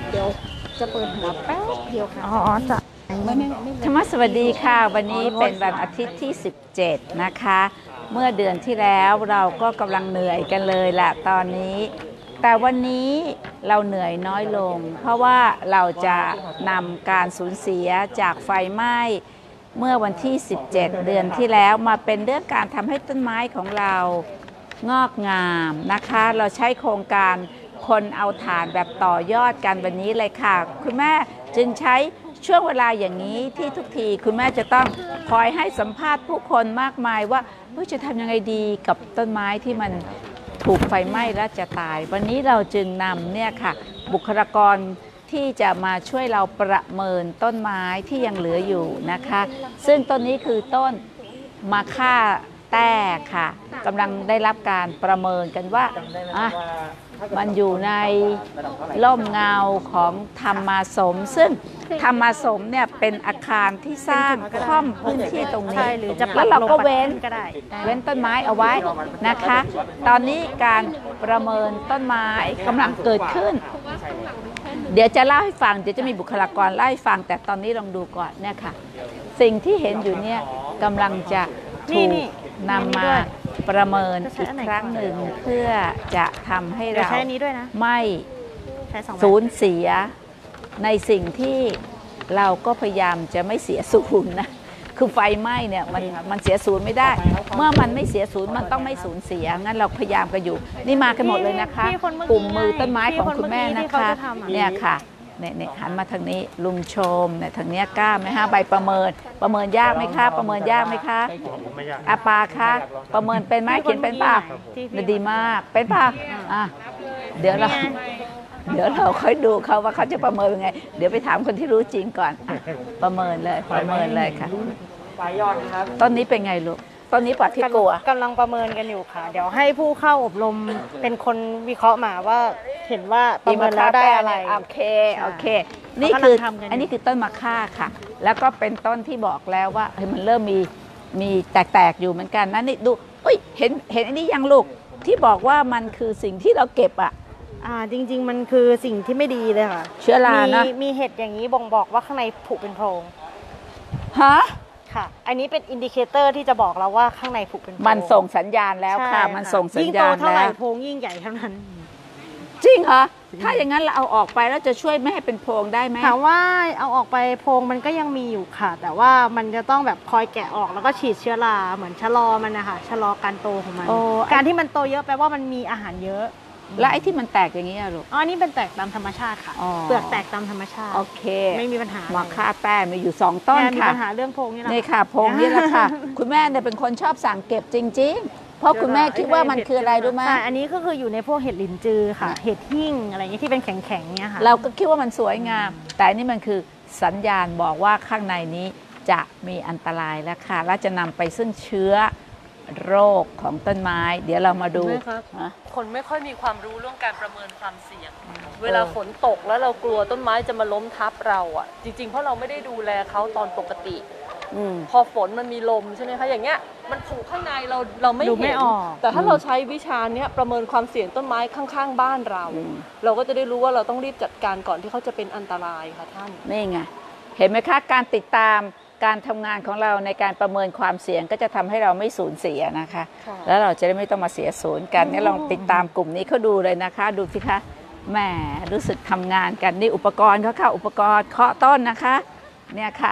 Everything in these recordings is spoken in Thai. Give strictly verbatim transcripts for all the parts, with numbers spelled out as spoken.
เดี๋ยวจะเปิดหัวแป๊บเดียวค่ะอ๋อจะไม่ไม่ไม่ธรรมสวัสดีค่ะวันนี้เป็นวันอาทิตย์ที่สิบเจ็ดนะคะเมื่อเดือนที่แล้วเราก็กำลังเหนื่อยกันเลยแหละตอนนี้แต่วันนี้เราเหนื่อยน้อยลงเพราะว่าเราจะนำการสูญเสียจากไฟไหม้เมื่อวันที่สิบเจ็ดเดือนที่แล้วมาเป็นเรื่องการทำให้ต้นไม้ของเรางอกงามนะคะเราใช้โครงการคนเอาถ่านแบบต่อยอดกันวันนี้เลยค่ะคุณแม่จึงใช้ช่วงเวลาอย่างนี้ที่ทุกทีคุณแม่จะต้องคอยให้สัมภาษณ์ผู้คนมากมายว่าจะทำยังไงดีกับต้นไม้ที่มันถูกไฟไหม้และจะตายวันนี้เราจึงนำเนี่ยค่ะบุคลากรที่จะมาช่วยเราประเมินต้นไม้ที่ยังเหลืออยู่นะคะซึ่งต้นนี้คือต้นมะค่าแต้ค่ะกำลังได้รับการประเมินกันว่าอ่ะมันอยู่ในร่มเงาของธรรมสมซึ่งธรรมสมเนี่ยเป็นอาคารที่สร้างค่อมพื้นที่ตรงนี้แล้วเราก็เว้นเว้นต้นไม้เอาไว้นะคะตอนนี้การประเมินต้นไม้กำลังเกิดขึ้นเดี๋ยวจะเล่าให้ฟังเดี๋ยวจะมีบุคลากรเล่าให้ฟังแต่ตอนนี้ลองดูก่อนเนี่ยค่ะสิ่งที่เห็นอยู่เนี่ยกำลังจะถูกนำมาประเมินอีกครั้งหนึ่งเพื่อจะทำให้เราไม่สูญเสียในสิ่งที่เราก็พยายามจะไม่เสียศูนย์นะคือไฟไหม้เนี่ยมันมันเสียศูนย์ไม่ได้เมื่อมันไม่เสียศูนย์มันต้องไม่สูญเสียงั้นเราพยายามกันอยู่นี่มากันหมดเลยนะคะกลุ่มมือต้นไม้ของคุณแม่นะคะเนี่ยค่ะเนี่ยเนี่ยหันมาทางนี้ลุงชมเนี่ยทางนี้กล้าไหมฮะใบประเมินประเมินยากไหมคะประเมินยากไหมคะอาปาคะประเมินเป็นไหมเขียนเป็นป่ะดีมากเป็นป่ะอ่ะเดี๋ยวเราเดี๋ยวเราค่อยดูเขาว่าเขาจะประเมินยังไงเดี๋ยวไปถามคนที่รู้จริงก่อนประเมินเลยประเมินเลยค่ะต้นนี้เป็นไงลูกต้นนี้ปลอดที่กลัวกำลังประเมินกันอยู่ค่ะเดี๋ยวให้ผู้เข้าอบรมเป็นคนวิเคราะห์มาว่าเห็นว่าประเมินแล้วได้อะไรโอเคโอเคนี่คืออันนี้คือต้นมะค่าค่ะแล้วก็เป็นต้นที่บอกแล้วว่าเฮ้ยมันเริ่มมีมีแตกๆอยู่เหมือนกันนะนี่ดูอุ้ยเห็นเห็นอันนี้ยังลูกที่บอกว่ามันคือสิ่งที่เราเก็บอ่ะอ่าจริงๆมันคือสิ่งที่ไม่ดีเลยค่ะเชื้อรานะมีเห็ดอย่างนี้บ่งบอกว่าข้างในผุเป็นโพรงฮะค่ะอันนี้เป็นอินดิเคเตอร์ที่จะบอกเราว่าข้างในผุเป็นโพรงมันส่งสัญญาณแล้วค่ะมันส่งสัญญาณแล้วยิ่งโตเท่าไหร่โพรงยิ่งใหญ่เท่านั้นจริงเหรอถ้าอย่างนั้นเราเอาออกไปแล้วจะช่วยไม่ให้เป็นโพรงได้ไหมถามว่าเอาออกไปโพรงมันก็ยังมีอยู่ค่ะแต่ว่ามันจะต้องแบบคอยแกะออกแล้วก็ฉีดเชื้อราเหมือนชะลอมันนะคะชะลอการโตของมันการที่มันโตเยอะแปลว่ามันมีอาหารเยอะแล้วไอ้ที่มันแตกอย่างนี้อะลูกอ๋อนี่เป็นแตกตามธรรมชาติค่ะเปลือกแตกตามธรรมชาติโอเคไม่มีปัญหามาค่าแต้มีอยู่สองต้นค่ะมีปัญหาเรื่องโพรงนี่แหละนี่ค่ะโพรงนี่แหละค่ะคุณแม่เนี่ยเป็นคนชอบสั่งเก็บจริงๆเพราะคุณแม่คิดว่ามันคืออะไรรู้ไหมใช่อันนี้ก็คืออยู่ในพวกเห็ดหลินจือค่ะเห็ดหิ่งอะไรอย่างนี้ที่เป็นแข็งๆเนี่ยค่ะเราก็คิดว่ามันสวยงามแต่นี่มันคือสัญญาณบอกว่าข้างในนี้จะมีอันตรายแล้วค่ะและจะนำไปซึ่งเชื้อโรคของต้นไม้เดี๋ยวเรามาดูคนไม่ค่อยมีความรู้เรื่องการประเมินความเสี่ยงเวลาฝนตกแล้วเรากลัวต้นไม้จะมาล้มทับเราอ่ะจริงๆเพราะเราไม่ได้ดูแลเขาตอนปกติพอฝนมันมีลมใช่ไหมคะอย่างเงี้ยมันผุข้างในเราเราไม่เห็นแต่ถ้าเราใช้วิชาเนี้ยประเมินความเสี่ยงต้นไม้ข้างๆบ้านเราเราก็จะได้รู้ว่าเราต้องรีบจัดการก่อนที่เขาจะเป็นอันตรายค่ะท่านนี่ไงเห็นไหมคะการติดตามการทำงานของเราในการประเมินความเสี่ยงก็จะทำให้เราไม่สูญเสียนะคะแล้วเราจะได้ไม่ต้องมาเสียศูนย์กันนี่ลองติดตามกลุ่มนี้เขาดูเลยนะคะดูสิคะแหมรู้สึกทำงานกันนี่อุปกรณ์เขาค่ะอุปกรณ์เคาะต้นนะคะเนี่ยค่ะ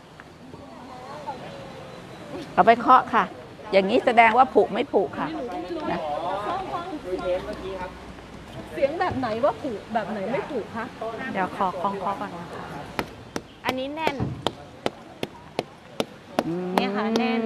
เอาไปเคาะค่ะอย่างนี้แสดงว่าผุไม่ผุค่ะนะเสียงแบบไหนว่าผุแบบไหนไม่ผุคะเดี๋ยวขอคล้องเคาะก่อนนะคะอันนี้แน่นเนี่ยค่ะแน่น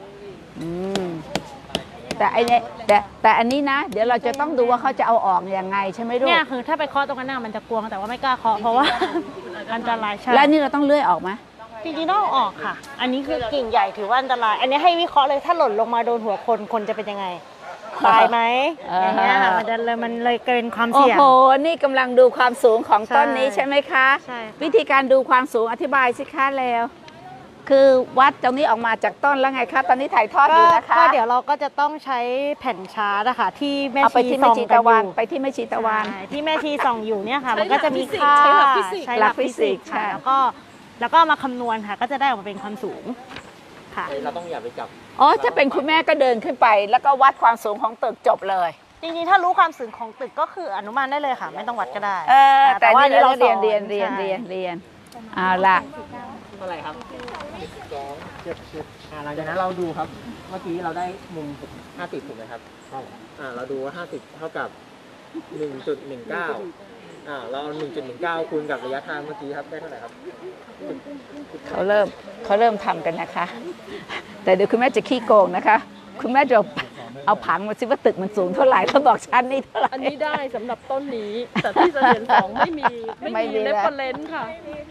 แต่ไอ้เนี่ยแต่แต่อันนี้นะเดี๋ยวเราจะต้องดูว่าเขาจะเอาออกยังไงใช่ไหมลูกเนี่ยคือถ้าไปเคาะตรงนั้นน่ะมันจะกวงแต่ว่าไม่กล้าเคาะเพราะว่าอันตรายใช่แล้วนี่เราต้องเลื่อยออกไหมจริงๆต้องออกค่ะอันนี้คือกิ่งใหญ่ถือว่าอันตรายอันนี้ให้วิเคราะห์เลยถ้าหล่นลงมาโดนหัวคนคนจะเป็นยังไงตายไหมอย่างเงี้ยค่ะมันจะเลยมันเลยเกินความเสี่ยงโอ้โหนี่กำลังดูความสูงของต้นนี้ใช่ไหมคะใช่วิธีการดูความสูงอธิบายสิคะแล้วคือวัดตรงนี้ออกมาจากต้นแล้วไงคะตอนนี้ถ่ายทอดอยู่นะคะก็เดี๋ยวเราก็จะต้องใช้แผ่นชาร์ตนะคะที่แม่เอาไปชีที่ส่แม่องชีกัตะนอวันยู่ไปที่แม่ชีตะวันใช่ที่แม่ชีส่องอยู่เนี่ยค่ะใช้มันก็จะมีค่าใช้หลักฟิสิกส์ใช้หหลัลักกฟิฟิสิสิกกส์ส์ใช่ค่ะแล้วก็แล้วก็เอามาคำนวณค่ะก็จะได้ออกมาเป็นความสูงค่ะเราต้องอย่าไปจับอ๋อถ้าเป็นคุณแม่ก็เดินขึ้นไป แล้วก็วัดความสูงของตึกจบเลยจริงๆถ้ารู้ความสูงของตึกก็คืออนุมานได้เลยค่ะ ไม่ต้องวัดก็ได้เออแต่ว่านี่เราสเรียอนเรียนเรียนใช่เรียนเรียนเอาละเท่าไหร่ครับสองเจ็ดสิบอ่าหลังจากนั้นเราดูครับ เมื่อกี้เราได้มุมห้าสิบถูกไหมครับใช่อ่าเราดูว่าห้าสิบเท่ากับหนึ่งจุดหนึ่งเก้าอ่าเราหนึ่งจุดหนึ่งเก้าคูณกับระยะทางเมื่อกี้ครับได้เท่าไหร่ครับเขาเริ่มเขาเริ่มทำกันนะคะ แต่เดี๋ยวคุณแม่จะขี้โกงนะคะ คุณแม่จะเอาผังมาซิว่าตึกมันสูงเท่าไหร่แล้วบอกชั้นนี่เท่าไหร่อันนี้ได้สำหรับต้นนี้ แต่ที่เสถียรสองไม่มีไม่ไม่มีมีแล้วเรฟเฟรนซ์ค่ะ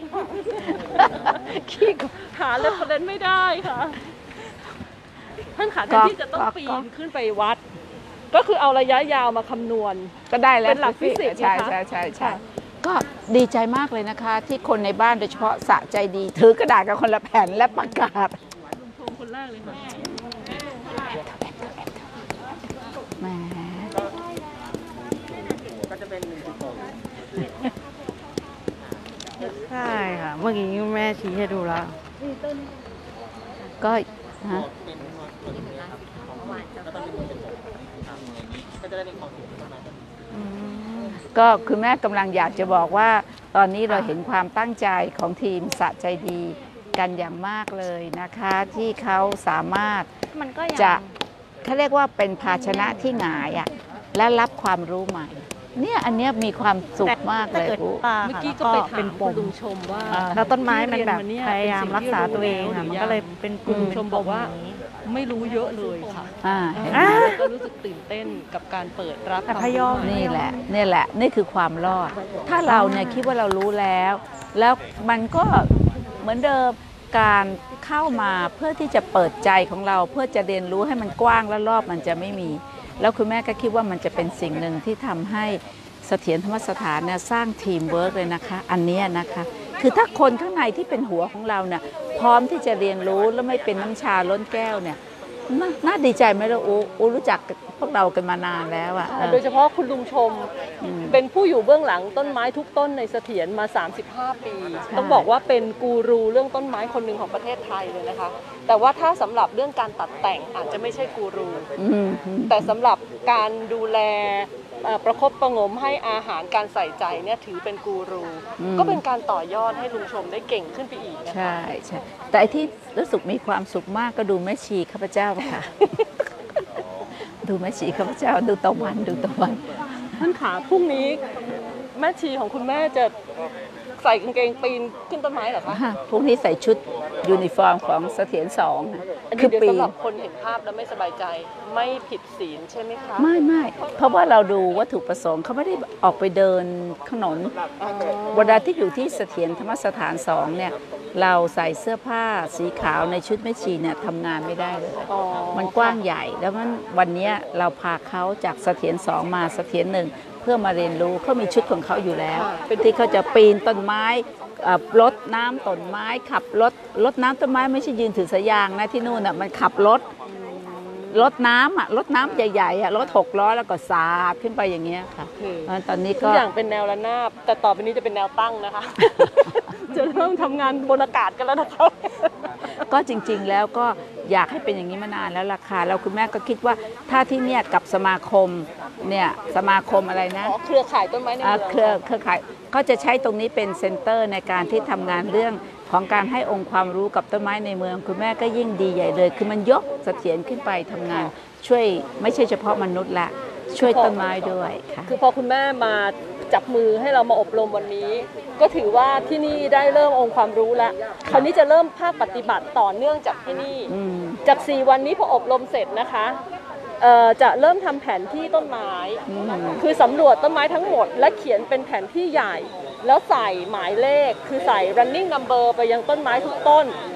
ขี้โกงหาเรฟเฟรนซ์ไม่ได้ค่ะท่านขาแทนที่จะต้องปีนขึ้นไปวัด ก็คือเอาระยะยาวมาคำนวณก็ได้แล้วเป็นหลักฟิสิกส์ใช่นะคะใช่ใช่ใช่ก็ดีใจมากเลยนะคะ ที่คนในบ้านโดยเฉพาะสะใจดี ถือกระดาษกันคนละแผ่นและประกาศชมคนแรกเลยค่ะแหมก็จะเป็นหนึ่งจุดหกใช่ค่ะ เมื่อกี้แม่ชี้ให้ดูแล้วก็ฮะเป็นตัวนี้ครับแล้วตอนนี้มันเป็นหกครับก็จะได้เป็นความสูงประมาณก็คุณแม่กำลังอยากจะบอกว่า ตอนนี้เราเห็นความตั้งใจของทีมสะใจดีกันอย่างมากเลยนะคะ ที่เขาสามารถมันก็ยังจะเขาเรียกว่าเป็นภาชนะที่หงายอ่ะและรับความรู้ใหม่ เนี่ยอันเนี้ยมีความสุขมากเลยถ้กิดปุ๊ปลาเมื่อค่ะกี้แล้วก็ไปก็ถาเป็นมปคุณมลุงชมว่าแล้วต้นไม้มันแบบที่เรีนพยายามรักษาตัวเองค่ะ มันก็เลยเป็นกลุ่มคุณลุงชมบอกว่าเป็นปมอย่างนี้ไม่รู้เยอะเลยค่ะอ่าเห็นไหมอ่าแล้วก็รู้สึกตื่นเต้นกับการเปิดรับแต่ความพยอมรู้ใหม่นี่แหละนี่แหละนี่คือความรอด ถ้าเราเนี่ยคิดว่าเรารู้แล้ว แล้วมันก็เหมือนเดิมการเข้ามาเพื่อที่จะเปิดใจของเรา เพื่อจะเรียนรู้ให้มันกว้างและรอบมันจะไม่มี แล้วคุณแม่ก็คิดว่ามันจะเป็นสิ่งหนึ่งที่ทำให้เสถียรธรรมสถานเนี่ยสร้างทีมเวิร์กเลยนะคะ อันเนี้ยนะคะ คือถ้าคนข้างในที่เป็นหัวของเราเนี่ยพร้อมที่จะเรียนรู้แล้วไม่เป็นน้ำชาล้นแก้วเนี่ยนาน่าดีใจไหมล่ะอูอูรู้จักพวกเรากันมานานแล้วอะโดยเฉพาะคุณลุงชม เป็นผู้อยู่เบื้องหลังต้นไม้ทุกต้นในเสถียรมา สามสิบห้า ปี ต้องบอกว่าเป็นกูรูเรื่องต้นไม้คนหนึ่งของประเทศไทยเลยนะคะ แต่ว่าถ้าสำหรับเรื่องการตัดแต่งอาจจะไม่ใช่กูรูอืมแต่สำหรับการดูแลเอ่อประคบประหงมให้อาหารการใส่ใจเนี่ยถือเป็นกูรู ก็เป็นการต่อยอดให้ลุงชมได้เก่งขึ้นไปอีกนะคะใช่ใช่แต่ไอ้ที่รู้สึกมีความสุขมากก็ดูแม่ชีข้าพเจ้าค่ะ ดูแม่ชีข้าพเจ้าดูตะวันดูตะวันท่านขาพรุ่งนี้แม่ชีของคุณแม่จะใส่กางเกงปีนขึ้นต้นไม้เหรอคะพวกนี้ใส่ชุดยูนิฟอร์มของเสถียรสองนะอันคืนี้อเดี๋ยวปีสำหรับคนเห็นภาพแล้วไม่สบายใจไม่ผิดศีลใช่ไหมคะไม่ไม่เพราะว่าเราดูวัตถุประสงค์เขาไม่ได้ออกไปเดินถนนเวลาที่อยู่ที่เสถียรธรรมสถานสองเนี่ยเราใส่เสื้อผ้าสีขาวในชุดแม่ชีเนี่ยทำงานไม่ได้เลยอ๋อมันกว้างใหญ่แล้วมันวันนี้เราพาเขาจากเสถียรสองมาเสถียรหนึ่งเพื่อมาเรียนรู้เขามีชุดของเขาอยู่แล้วที่เขาจะปีนต้นไม้เอ่อรดน้ำต้นไม้ขับรถรดน้ำต้นไม้ไม่ใช่ยืนถือสายยางนะที่นู่นอ่ะมันขับรถรดน้ำอ่ะรดน้ำใหญ่ๆอ่ะรถหกล้อแล้วก็สาดขึ้นไปอย่างเงี้ยค่ะเพราะฉะนั้นตอนนี้ทุก็กอย่างเป็นแนวระนาบแต่ต่อไปนี้จะเป็นแนวตั้งนะคะ จะเริ่มทำงานบนอากาศกันแล้วนะครับก็จริงๆแล้วก็อยากให้เป็นอย่างนี้มานานแล้วล่ะค่ะแล้วคุณแม่ก็คิดว่าถ้าที่เนี่ยกับสมาคมเนี่ยสมาคมอะไรนะอ๋อเครือข่ายต้นไม้ในอ่าเมืองเครือเครือข่ายเขาจะใช้ตรงนี้เป็นเซ็นเตอร์ในการที่ทำงานเรื่องของการให้องค์ความรู้กับต้นไม้ในเมือง คุณแม่ก็ยิ่งดีใหญ่เลย คือมันยกเสถียรขึ้นไปทำงาน ช่วยไม่ใช่เฉพาะมนุษย์ละช่วยต้นไม้ด้วยค่ะคือพอคุณแม่มาจับมือให้เรามาอบรมวันนี้ ก็ถือว่าที่นี่ได้เริ่มองค์ความรู้แล้วคราวนี้จะเริ่มภาคปฏิบัติต่อเนื่องจากที่นี่อืมจากสี่วันนี้พออบรมเสร็จนะคะเอ่อจะเริ่มทำแผนที่ต้นไม้อืมคือสำรวจต้นไม้ทั้งหมด และเขียนเป็นแผนที่ใหญ่ แล้วใส่หมายเลข คือใส่ running number ไปยังต้นไม้ทุกต้น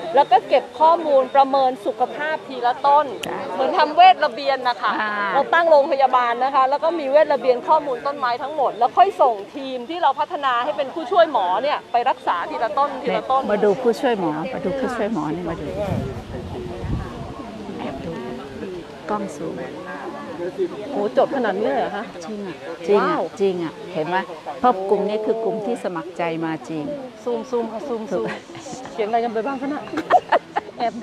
แล้วก็เก็บข้อมูลประเมินสุขภาพทีละต้น เหมือนทำเวชระเบียนนะคะเราตั้งโรงพยาบาลนะคะแล้วก็มีเวชระเบียนข้อมูลต้นไม้ทั้งหมดแล้วค่อยส่งทีมที่เราพัฒนาให้เป็นผู้ช่วยหมอเนี่ยไปรักษาทีละต้นทีละต้นมาดูผู้ช่วยหมอมาดูผู้ช่วยหมอนี่มาดูแอบดูกล้องสูงโหจบขนาดนี้เลยเหรอคะจริงอ่ะจริงอ่ะจริงอ่ะเห็นไหมเพราะกลุ่มนี้คือกลุ่มที่สมัครใจมาจริงซูมซูมค่ะซูมซูมเขียนอะไรกันไปบ้างคะน่ะแอบดู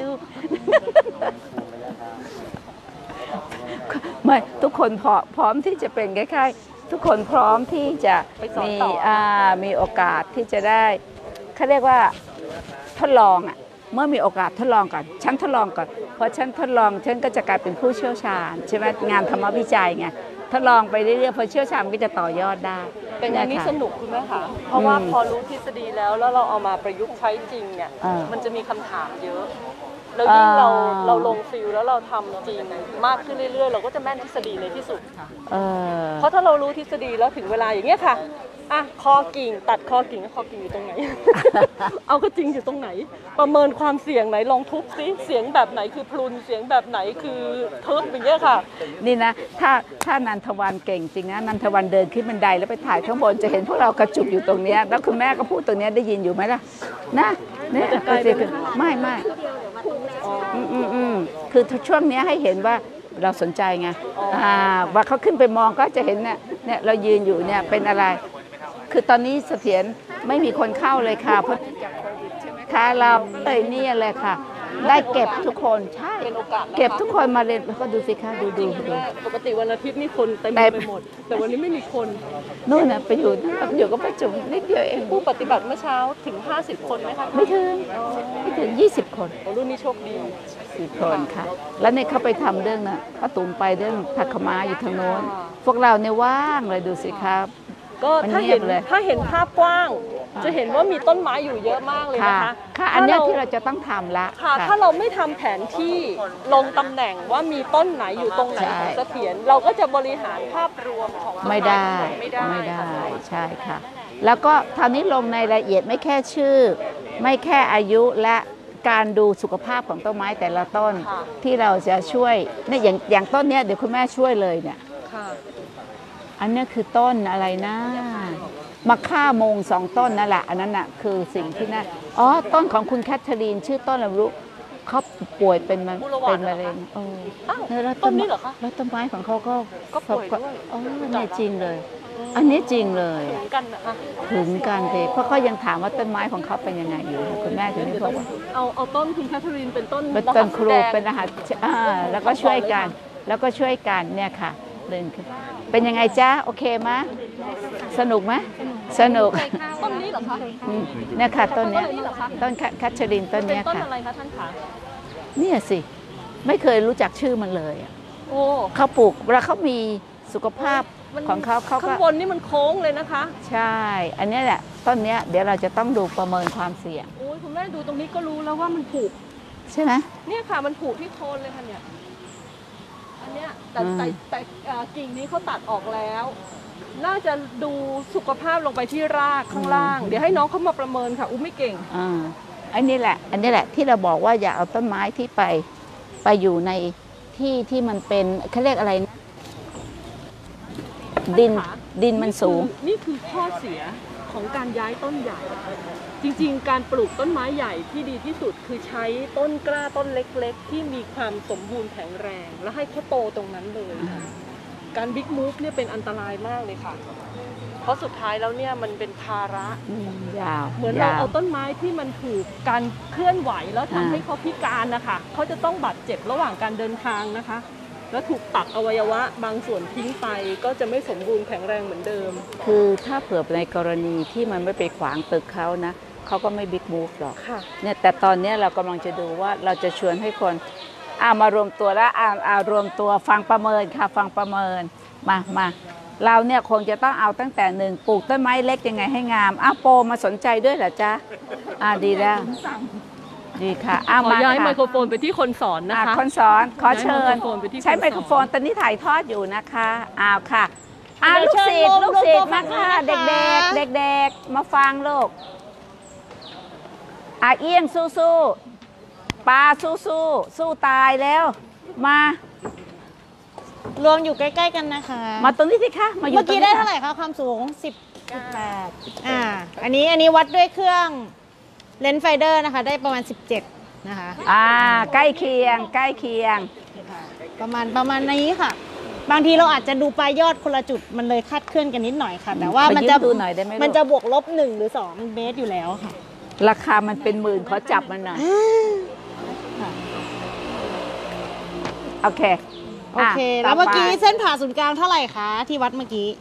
ไม่ทุกคนพร้อมพร้อมที่จะเป็นคล้ายๆทุกคนพร้อมที่จะมีอ่ามีโอกาสที่จะได้เขาเรียกว่าทดลองอ่ะเมื่อมีโอกาสทดลองก่อนฉันทดลองก่อนพอฉันทดลองฉันก็จะกลายเป็นผู้เชี่ยวชาญใช่ไหมงานธรรมวิจัยไงทดลองไปเรื่อยๆพอเชี่ยวชาญก็จะต่อยอดได้เป็นอันนี้สนุกคุณแม่คะเพราะว่าพอรู้ทฤษฎีแล้วแล้วเราเอามาประยุกต์ใช้จริงเนี่ยมันจะมีคำถามเยอะแล้วยิ่งเราเราลงฟิลแล้วเราทำจริงมากขึ้นเรื่อยๆเราก็จะแม่นทฤษฎีในที่สุดค่ะเพราะถ้าเรารู้ทฤษฎีแล้วถึงเวลาอย่างเงี้ยค่ะอ่ะคอกิ่งตัดคอกิ่งคอกิ่งอยู่ตรงไหน เอาก็จริงอยู่ตรงไหนประเมินความเสี่ยงไหนลองทุบซิเสียงแบบไหนคือพลุนเสียงแบบไหนคือทึบอย่างเงี้ยค่ะนี่นะถ้าถ้านันทวันเก่งจริงนะนันทวันเดินขึ้นบันไดแล้วไปถ่ายข้างบนจะเห็นพวกเรากระจุกอยู่ตรงนี้แล้วคุณแม่ก็พูดตรงนี้ได้ยินอยู่ไหมล่ะนะเนี่ยไม่ไม่อืมอืมอืมคือช่วงนี้ให้เห็นว่าเราสนใจไงอ่าว่าเขาขึ้นไปมองก็จะเห็นเนี่ยเนี่ยเรายืนอยู่เนี่ยเป็นอะไรคือตอนนี้เสถียรไม่มีคนเข้าเลยค่ะเพราะค่ะเราเลยนี่เลยค่ะได้เก็บทุกคนใช่เก็บทุกคนมาเรียนแล้วก็ดูสิคะดูดูดูปกติวันอาทิตย์นี่คนเต็มไปหมดแต่วันนี้ไม่มีคนนู่นนะไปอยู่อยู่ก็ประจุนิดเดียวเองผู้ปฏิบัติเมื่อเช้าถึงห้าสิบคนไหมคะไม่ถึงไม่ถึงยี่สิบคนรุ่นนี้โชคดีสิบคนค่ะแล้วเนี่ยเขาไปทำเรื่องน่ะป้าตุ๋มไปเรื่องผักขม้าอยู่ทางโน้นพวกเราเนี่ยว่างเลยดูสิครับก็ถ้าเห็นถ้าเห็นภาพกว้างจะเห็นว่ามีต้นไม้อยู่เยอะมากเลยนะคะค่ะอันนี้ที่เราจะต้องทำละค่ะถ้าเราไม่ทำแผนที่ลงตำแหน่งว่ามีต้นไหนอยู่ตรงไหนของเสถียรเราก็จะบริหารภาพรวมของไม่ได้ไม่ได้ไม่ได้ใช่ค่ะแล้วก็ทางนี้ลงในรายละเอียดไม่แค่ชื่อไม่แค่อายุและการดูสุขภาพของต้นไม้แต่ละต้นที่เราจะช่วยเนี่ยอย่างอย่างต้นเนี้ยเดี๋ยวคุณแม่ช่วยเลยเนี่ยอันนี้คือต้นอะไรนะมะค่าโมงสองต้นนั่นแหละอันนั้นน่ะคือสิ่งที่น่าอ๋อต้นของคุณแคทเธอรีนชื่อต้นอะไรรู้เขาป่วยเป็นมันเป็นมะเร็งโอ้แล้วต้นนี้เหรอคะแล้วต้นไม้ของเขาก็ก็ป่วยด้วยอ๋อเนี่ยจริงเลยอันนี้จริงเลยถึงกันนะคะถึงกันเลยเพราะเขายังถามว่าต้นไม้ของเขาเป็นยังไงอยู่คุณแม่ถึงได้บอกว่าเอาเอาต้นคุณแคทเธอรีนเป็นต้นเป็นต้นครูเป็นอาหารอ่าแล้วก็ช่วยกันแล้วก็ช่วยกันเนี่ยค่ะเดินขึ้นเป็นยังไงจ๊ะโอเคไหมสนุกไหมสนุกต้นนี้เหรอคะเนี่ยค่ะต้นนี้ต้นคัชชรินต้นนี้ค่ะต้นอะไรคะท่านคะเนี่ยสิไม่เคยรู้จักชื่อมันเลยโอ้เขาปลูกแล้วเขามีสุขภาพของเขาเขาข้างบนนี่มันโค้งเลยนะคะใช่อันนี้แหละต้นนี้เดี๋ยวเราจะต้องดูประเมินความเสี่ยงโอ้ยคุณแม่ดูตรงนี้ก็รู้แล้วว่ามันผุใช่ไหมเนี่ยค่ะมันผุที่โคนเลยค่ะเนี่ยอันเนี้ยแต่แต่แต่กิ่งนี้เขาตัดออกแล้วน่าจะดูสุขภาพลงไปที่รากข้างล่างเดี๋ยวให้น้องเขามาประเมินค่ะอุ้มไม่เก่งอ่าอันนี้แหละอันนี้แหละที่เราบอกว่าอย่าเอาต้นไม้ที่ไปไปอยู่ในที่ที่มันเป็นเขาเรียกอะไรนะดินดินมันสูงนี่คือข้อเสียของการย้ายต้นใหญ่จริงๆการปลูกต้นไม้ใหญ่ที่ดีที่สุดคือใช้ต้นกล้าต้นเล็กๆที่มีความสมบูรณ์แข็งแรงแล้วให้เขาโตตรงนั้นเลยการบิ๊กมูฟเนี่ยเป็นอันตรายมากเลยค่ะเพราะสุดท้ายแล้วเนี่ยมันเป็นภาระยาวเหมือนเราเอาต้นไม้ที่มันถูกการเคลื่อนไหวแล้วทำให้เขาพิการนะคะเขาจะต้องบาดเจ็บระหว่างการเดินทางนะคะแล้วถูกตัดอวัยวะบางส่วนทิ้งไปก็จะไม่สมบูรณ์แข็งแรงเหมือนเดิมคือถ้าเผื่อในกรณีที่มันไม่ไปขวางตึกเขานะเขาก็ไม่บิ๊กมูฟหรอกเนี่ยแต่ตอนนี้เรากำลังจะดูว่าเราจะชวนให้คนอ่ามารวมตัวแล้วอ่าอ่ารวมตัวฟังประเมินค่ะฟังประเมินมามาเราเนี่ยคงจะต้องเอาตั้งแต่หนึ่งปลูกต้นไม้เล็กยังไงให้งามอ้าวโปมาสนใจด้วยเหรอจ๊ะอ่าดีแล้วดีค่ะอ้ามาย้ายไมโครโฟนไปที่คนสอนนะคะคนสอนขอเชิญใช้ไมโครโฟนตอนนี้ถ่ายทอดอยู่นะคะอ้าวค่ะอ้าวลูกศิษย์ลูกศิษย์มาค่ะเด็กๆเด็กๆมาฟังลูกอาเอี้ยงสู้ๆปลาสู้สู้สู้ตายแล้วมารวมอยู่ใกล้ๆกันนะคะมาตรงนี้สิคะมาอยู่เมื่อกี้ได้เท่าไหร่คะความสูง สิบจุดแปด อ่าอันนี้อันนี้วัดด้วยเครื่องเลนส์ไฟเดอร์นะคะได้ประมาณ สิบเจ็ด นะคะอ่าใกล้เคียงใกล้เคียงประมาณประมาณนี้ค่ะ บางทีเราอาจจะดูปลายยอดคนละจุดมันเลยคาดเคลื่อนกันนิดหน่อยค่ะ แต่ว่ามันจะไปยืมดูหน่อยได้ไหมลูกมันจะบวกลบหนึ่งหรือสองเมตรอยู่แล้วค่ะราคามันเป็นหมื่นขอจับมันหน่อยโอเคโอเค แล้วเมื่อกี้เส้นผ่าศูนย์กลางเท่าไหร่คะที่วัดเมื่อกี้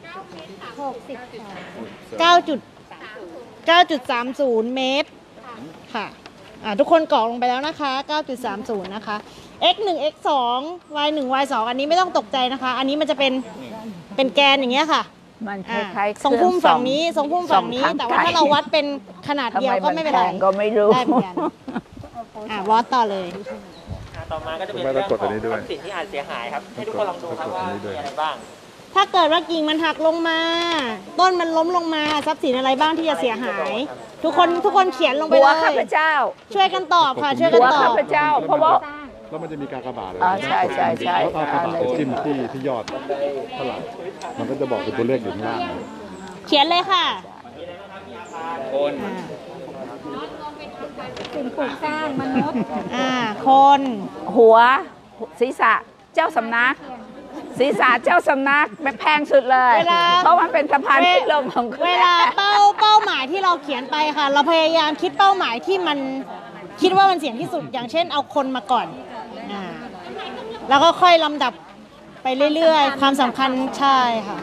เก้าจุดเก้าจุดสามศูนย์เมตรค่ะอ่าทุกคนกรอกลงไปแล้วนะคะ เก้าจุดสามศูนย์ นะคะ x หนึ่ง x สอง y หนึ่ง y สองอันนี้ไม่ต้องตกใจนะคะ อันนี้มันจะเป็นเป็นแกนอย่างเงี้ยค่ะมันคอ่าล้ายๆทรงพุ่มฝั่งนี้ทรงพุ่มฝั่งนี้ส่อทแต่ว่าถ้าเราวัดเป็นขนาดเดียวก็ไม่เป็นไรทำแพงก็ไม่รู้ได้เหมือนกันอ่าวัดต่อเลยอ่าต่อมาก็จะเป็นเรื่องของทรัพย์สินที่อาจเสียหายครับให้ทุกคนลองดูครับว่ามีอะไรบ้างถ้าเกิดว่ากิ่งมันหักลงมา ต้นมันล้มลงมาทรัพย์สินอะไรบ้างที่จะเสียหาย ทุกคนทุกคนเขียนลงไปหัเลวย ข้าพเจ้าช่วยกันตอบค่ะ ช่วยกัหันวตอข้าบพเจ้า เพราะว่าแล้วมันจะมีการกระบาดเลยอ่าใช่ใช่ใช่แล้วเอากระบาดไปจิ้มที่ที่ยอดเท่าไหร่มันก็จะบอกเป็นตัวเลขอยู่ข้างล่างเขียนเลยค่ะคนสิ่งปลูกสร้างมนุษย์อ่าคนหัวศีรษะเจ้าสำนัก ศีรษะเจ้าสำนักแพงสุดเลยเวลาเพราะมันเป็นสะพานที่ลงของคุณเวลาเป้าเป้าหมายที่เราเขียนไปค่ะ เราพยายามคิดเป้าหมายที่มันคิดว่ามันเสี่ยงที่สุดอย่างเช่นเอาคนมาก่อนอ่าแล้วก็ค่อยลำดับไปเรื่อยๆ ความสำคัญใช่ค่ะ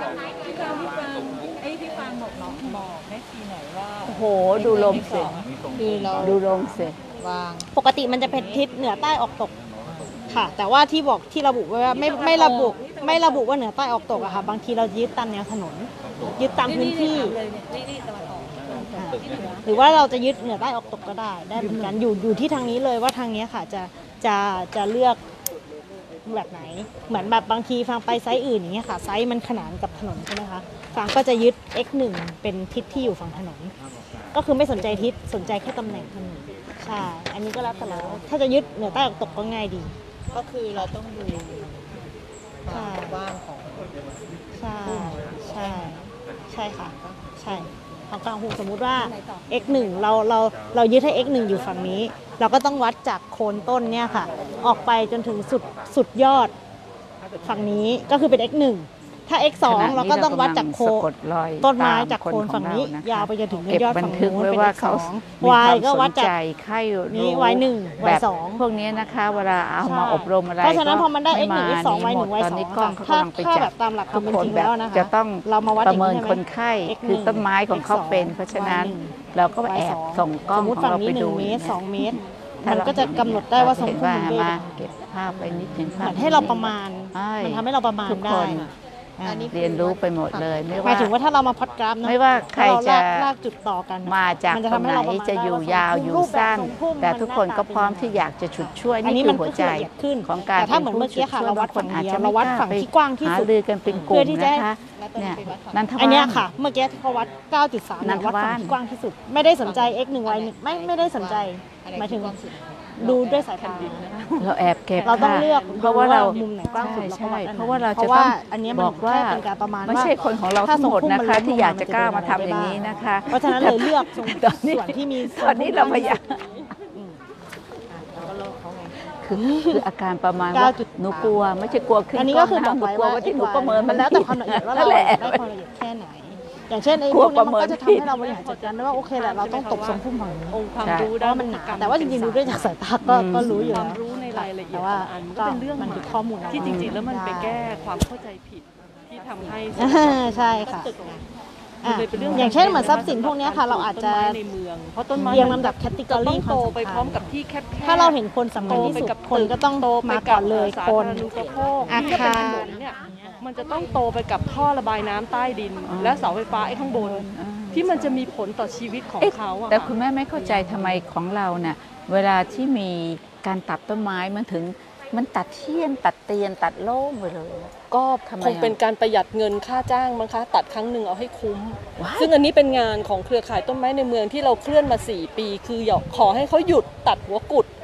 โอ้โหดูลมสิดูลมสิปกติมันจะเป็นทิศเหนือใต้ออกตกค่ะ แต่ว่าที่บอกที่ระบุไว้ว่าไม่ไม่ระบุไม่ระบุว่าเหนือใต้ออกตกอะค่ะ บางทีเรายึดตามแนวถนน ยึดตามพื้นที่อ่าหรือว่าเราจะยึดเหนือใต้ออกตกก็ได้ได้เหมือนกันอยู่อยู่ที่ทางนี้เลยว่าทางนี้ค่ะจะจะจะเลือกแบบไหน เหมือนแบบบางทีฟังไปไซส์อื่นอย่างเงี้ยค่ะไซส์มันขนานกับถนนใช่ไหมคะฟังก็จะยึด x หนึ่งเป็นทิศที่อยู่ฝั่งถนน ก็คือไม่สนใจทิศสนใจแค่ตำแหน่งถนนใช่อันนี้ก็แล้วแต่เราถ้าจะยึดเหนือใต้ออกตกก็ง่ายดีก็คือเราต้องดูใช่บ้างของใช่ใช่ใช่ค่ะใช่ของกลางหูสมมุติว่า x หนึ่งเราเราเรายึดให้ x หนึ่งอยู่ฝั่งนี้ เราก็ต้องวัดจากโคนต้นเนี่ยค่ะ ออกไปจนถึงสุดสุดยอดฝั่งนี้ก็คือเป็น x หนึ่งถ้า x สองเราก็ต้องวัดจากโคนต้นไม้จากโคนฝั่งนี้ยาวไปจนถึงยอดฝั่งนู้นเป็น x สอง y ก็วัดจากใครนี้ y หนึ่ง y สองพวกนี้นะคะเวลาเอามาอบรมอะไรเพราะฉะนั้นพอมันได้ x หนึ่ง x สอง y หนึ่ง y ตอสนองนี้กล้องเขาถ้ากำลังไปถ้าจัแบบ บตามหลักความเป็นจริงทุกแล้วนะคะจะต้องเรามาวัดประเมินอย่างคนไข้ x คือต้นไม้ของเขาเป็น x เพราะฉะนั้น y หงเราก็แอบส่งกล้องสมมติของฝั่งเรานี้ไปหนึ่ดูงเมตรสองเมตรถ้ามันเราก็จะกำหนดได้ว่าทรงเห็นพุ่มว่ามันมาเป็นเก็บภาพไปนิดนึงเหมือนให้เราประมาณใช่มันทำให้เราประมาณทุกได้คนอ่าเรียนรู้ไปหมดเลยไม่หมาว่ายถึงว่าถ้าเรามาพอดกราฟนะไม่ว่าใครถ้เาจะลากลากจุดต่อกันนะมาจากนจะตรงทำไหให้นเราประมาณจะอยู่ได้ยาวอยู่รูปแบบสั้นทรงพุ่มแต่ทุกคนก็พร้อมหาตาที่อยากจะฉุดช่วยอันนี้นี่มัคืนอหัวก็คือใจละเอียดขึ้นของการแต่ถ้าเหมือนเมื่อกี้ค่ะเราวัดฝั่งเดียวเราวัดฝั่งที่กว้างที่สุดหารือกันเป็นกลุ่เพื่มอที่จะนะคะเนี่ยนันทอันเนี้ยวัฒน์ค่ะ เมื่อกี้เขาวัด เก้าจุดสามนัเนี่ยนทวัดวัฒน์ฝั่งที่กว้างที่สุด ไม่ได้สนใจ x หนึ่ง y หนึ่งไม่ไม่ได้สนใจหมายถึงดูด้วยสายตาเราแอบเก็บเราต้องค่ะเลือกเพราะว่าเรามุมไหนกว้างสุดใช่เราก็วัดอันนั้นเพราะว่าเราเพจะราะต้ว่าองอันเนี้ยมันบอกว่าแค่เป็นการประมาณไม่ว่าใช่คนของเราถ้าทั้งหมดทรงพุ่มนะคะมันลดที่อยากจะลงมากล้ามามันจะทำอย่างนี้นะคะเพราะฉะนั้นเลยเลือกส่วนตอนนี้ส่วนที่มีตอนนี้เราพยายามอืมอ่ะเราก็เลือกเขาไงคือคืออาการประมาณว่าเก้าจุดหนูกลัวไม่ใช่กลัวขึ้นอันนี้ก็คือล้บงอกนะหนูไว้กลัวว่าว่าที่หนูประเมินมันแล้วแต่ความละเอียดว่าเรานั่นแหละได้ความละเอียดแค่ไหน อย่างเช่นไอ้กพลัววกนี้มันก็ประเมินจะผิทำดให้เราบริหารจัดการได้ว่าโอเคแหละเราต้องตบทรงพุ่มฝั่งนี้องค์ความใช่รู้เพด้าราะนมันหนาวัตกรรแต่ว่าจริงๆดูด้วยจากสายตาก็อืมก็รู้อยู่ควาแล้มวรู้ในรายละเอียแต่ดว่าแต่ละอันมันก็เป็นเรื่องมันใหคือม่ข้อมูลเราที่จริงๆ แล้วมันไปได้แก้ความเข้าใจผิดที่ทำให้ใช่ค่ะมันเลยเป็นเรื่องอย่างเช่นเหมือนทรัพย์สินพวกเนี้ยค่ะ เราอาจจะต้นไม้ในเมืองเพราะต้นไม้เรียงลำดับแคตตาจะล็ต้อองโตไปพร้อมกับที่แคบๆถ้าเราเห็นคนสำคัญที่สุดคนก็ต้องโตไปมากัก่อนเลยสาคธาน รณูปโภคอาที่จะเป็นคารถนนเนี่ยมันจะต้องโตไปกับท่อระบายน้ำใต้ดิน และเสาไฟฟ้าไอ้ข้างบน ที่มันจะมีผลต่อชีวิตของเอ๊ะเขาอะแต่คุณแม่ไม่เข้าใจทำไมของเราเนี่ยเวลาที่มีการตัดต้นไม้มันถึงมันตัดเทียนตัดเตียนตัดโล่งไปเลยก็ทำไมคงเป็นอะการประหยัดเงินค่าจ้างมั้งคะตัดครั้งหนึ่งเอาให้คุ้มว้ายซึ่งอันนี้เป็นงานของเครือข่ายต้นไม้ในเมืองที่เราเคลื่อนมาสี่ปี คืออยากขอให้เขาหยุดตัดหัวกุด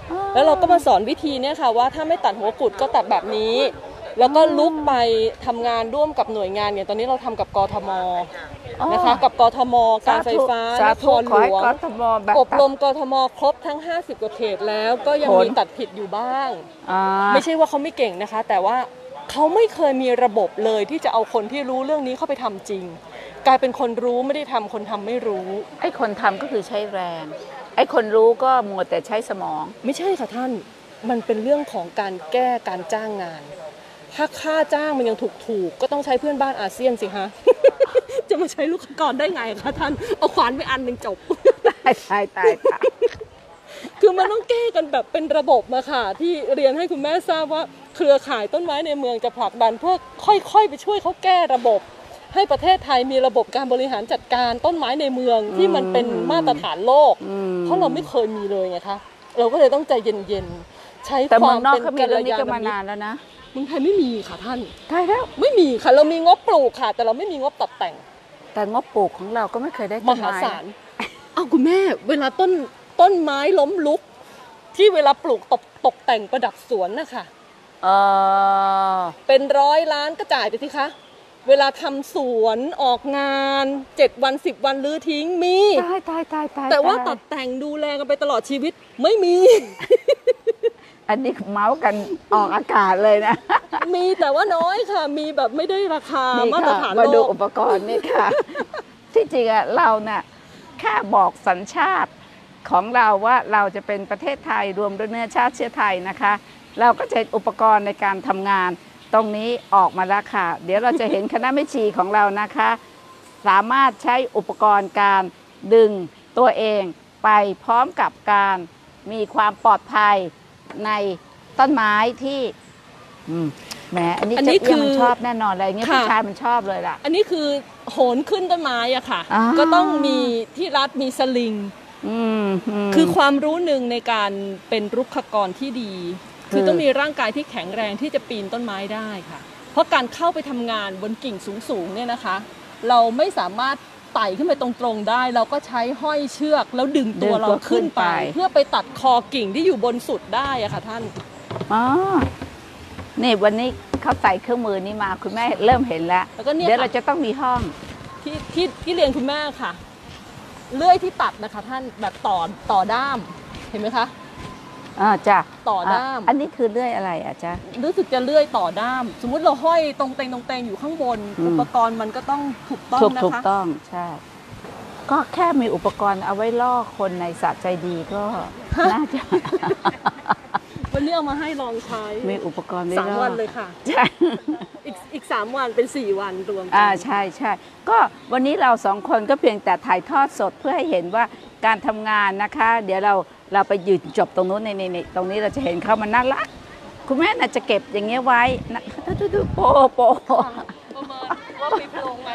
แล้วเราก็มาสอนวิธีเนี่ยค่ะว่าถ้าไม่ตัดหัวกุดก็ตัดแบบนี้แล้วก็ลุกไปทำงานร่วมกับหน่วยงานอย่างตอนนี้เราทำกับกทมนะคะกับกทมการไฟฟ้านครหลวงอบรมกทมครบทั้งห้าสิบกว่าเขตแล้วก็ยังมีตัดผิดอยู่บ้างไม่ใช่ว่าเขาไม่เก่งนะคะแต่ว่าเขาไม่เคยมีระบบเลยที่จะเอาคนที่รู้เรื่องนี้เข้าไปทำจริงกลายเป็นคนรู้ไม่ได้ทำคนทำไม่รู้ไอ้คนทำก็คือใช้แรงไอ้คนรู้ก็มัวแต่ใช้สมองไม่ใช่ค่ะท่านมันเป็นเรื่องของการแก้การจ้างงานถ้าค่าจ้างมันยังถูกๆก็ต้องใช้เพื่อนบ้านอาเซียนสิคะ จะมาใช้ลูกกรได้ไงคะท่านเอาขวานไปอันหนึ่งจบตายตายตายตายคือมันต้องแก้กันแบบเป็นระบบมาค่ะที่เรียนให้คุณแม่ทราบว่าเครือข่ายต้นไม้ในเมืองจะผลักดันเพื่อค่อยๆไปช่วยเขาแก้ระบบให้ประเทศไทยมีระบบการบริหารจัดการต้นไม้ในเมืองที่มันเป็นมาตรฐานโลกเพราะเราไม่เคยมีเลยไงคะเราก็เลยต้องใจเย็นๆใช้ความเป็นกัลยาณมิตรมานานแล้วนะเมืองไทยไม่มีค่ะท่านใช่แล้วไม่มีค่ะเรามีงบปลูกค่ะแต่เราไม่มีงบตัดแต่งแต่งบปลูกของเราก็ไม่เคยได้มหาศาลอ้าวคุณแม่เวลาต้นต้นไม้ล้มลุกที่เวลาปลูกตกตกแต่งประดับสวนนะคะเออเป็นร้อยล้านก็จ่ายไปสิคะเวลาทำสวนออกงานเจ็ดวันสิบวันลื้อทิ้งมีตายตายตายตายแต่ว่าตัดแต่งดูแลกันไปตลอดชีวิตไม่มีอันนี้เมาส์กันออกอากาศเลยนะมีแต่ว่าน้อยค่ะมีแบบไม่ได้ราคามาตรฐานโลกมาดูอุปกรณ์นี่ค่ะที่จริงอะเราเนี่ยแค่บอกสัญชาติของเราว่าเราจะเป็นประเทศไทยรวมด้วยเนื้อชาติเชื้อไทยนะคะเราก็ใช้อุปกรณ์ในการทำงานตรงนี้ออกมาแล้วค่ะเดี๋ยวเราจะเห็นคณะแม่ชีของเรานะคะสามารถใช้อุปกรณ์การดึงตัวเองไปพร้อมกับการมีความปลอดภัยในต้นไม้ที่แหมอันนี้เจ๊คือมันชอบแน่นอนอะไรเงี้ยผู้ชายมันชอบเลยล่ะอันนี้คือโหนขึ้นต้นไม้อะค่ะก็ต้องมีที่รัดมีสลิงคือความรู้หนึ่งในการเป็นรุกขกรที่ดีคือต้องมีร่างกายที่แข็งแรงที่จะปีนต้นไม้ได้ค่ะเพราะการเข้าไปทำงานบนกิ่งสูงๆเนี่ยนะคะเราไม่สามารถไต่ขึ้นไปตรงๆได้เราก็ใช้ห้อยเชือกแล้วดึงตัวเราขึ้นไปเพื่อไปตัดคอกิ่งที่อยู่บนสุดได้อะค่ะท่านอ๋อนี่วันนี้เขาใส่เครื่องมือนี้มาคุณแม่เริ่มเห็นแล้วเดี๋ยวเราจะต้องมีห้องที่ที่ที่เรียนคุณแม่ค่ะเลื่อยที่ตัดนะคะท่านแบบต่อต่อด้ามเห็นไหมคะอ่าจ้ะต่อด้ามอันนี้คือเลื่อยอะไรอ่ะจ๊ะรู้สึกจะเลื่อยต่อด้ามสมมุติเราห้อยตรงเตงตรงเตงอยู่ข้างบนอุปกรณ์มันก็ต้องถูกต้องนะคะถูกต้องใช่ก็แค่มีอุปกรณ์เอาไว้ล่อคนในสะใจดีก็น่าจะวันนี้เอามาให้ลองใช้มีอุปกรณ์สามวันเลยค่ะใช่อีกอีกสามวันเป็นสี่วันรวมกันอ่าใช่ใช่ก็วันนี้เราสองคนก็เพียงแต่ถ่ายทอดสดเพื่อให้เห็นว่าการทำงานนะคะเดี๋ยวเราเราไปยืนจบตรงนู้นในในตรงนี้เราจะเห็นเขามันน่ารักคุณแม่น่าจะเก็บอย่างเงี้ยไว้นะดูดูโปโปประเมินว่ามีโพรงไหม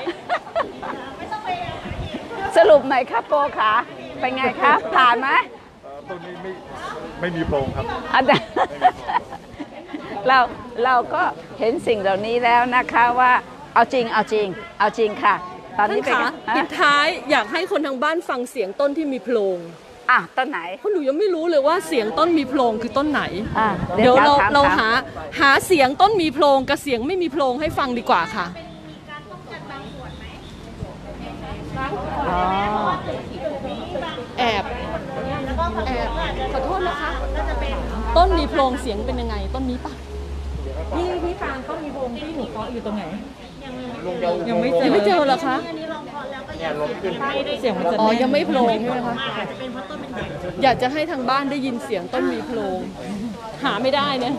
สรุปหน่อยครับโปขาเป็นไงครับผ่านไหมตรงนี้ไม่ไม่มีโพรงครับเราเราก็เห็นสิ่งเหล่านี้แล้วนะคะว่าเอาจริงเอาจริงเอาจริงค่ะตอนนี้เป็นปิดท้ายอยากให้คนทางบ้านฟังเสียงต้นที่มีโพรงอ่ะต้นไหนเพราะหนูยังไม่รู้เลยว่าเสียงต้นมีโพรงคือต้นไหนเดี๋ยวเราเราหาหาเสียงต้นมีโพรงกับเสียงไม่มีโพรงให้ฟังดีกว่าค่ะแอบแอบขอโทษนะคะต้นมีโพรงเสียงเป็นยังไงต้นนี้ปะพี่พี่ฟางต้นมีโพรงที่หนูเคาะอยู่ตรงไหนยังไม่เจอไม่เจอเหรอคะเสียงมันจะอ๋อยังไม่โพรงใช่ไหมคะอยากจะให้ทางบ้านได้ยินเสียงต้นมีโพรงหาไม่ได้เนี่ย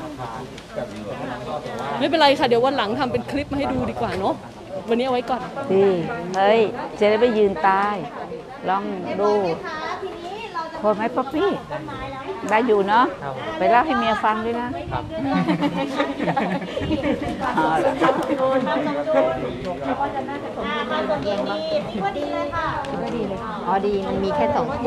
ไม่เป็นไรค่ะเดี๋ยววันหลังทำเป็นคลิปมาให้ดูดีกว่าเนาะวันนี้เอาไว้ก่อนดีเฮ้ยจะได้ไปยืนตายลองดูโคตรไหมป๊อปปี้ได้อยู่เนาะไปเล่าให้เมียฟังด้วยนะอ๋อดีมันมีแค่สอง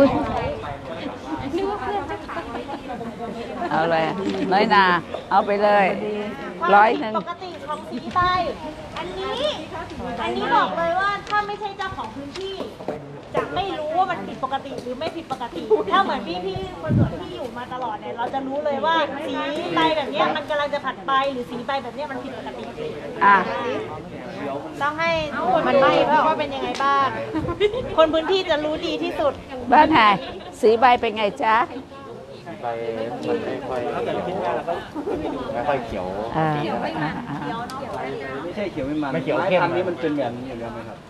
เอาเลยน้อยนาเอาไปเลยร้อยหนึ่งปกติของสีใบอันนี้อันนี้บอกเลยว่าถ้าไม่ใช่เจ้าของพื้นที่จะไม่รู้ว่ามันผิดปกติหรือไม่ผิดปกติ ถ้าเหมือนพี่พี่คนส่วนที่อยู่มาตลอดเนี่ยเราจะรู้เลยว่าสีใบแบบเนี้ยมันกำลังจะผัดไปหรือสีใบแบบเนี้ยมันผิดปกติอ่ะต้องให้มันไหม้ว่าเป็นยังไงบ้าง คนพื้นที่จะรู้ดีที่สุดบ้านไหนสีใบเป็นไงจ๊ะไปมันไม่ค่อยถ้าเกิดคิดว่าเราก็ไม่ค่อยเขียวอ่าอ่าอ่าไม่ใช่เขียวไม่มันไม่เขียวเข้มนี้มันเป็นแบบนี้อยู่แล้วไหมครับ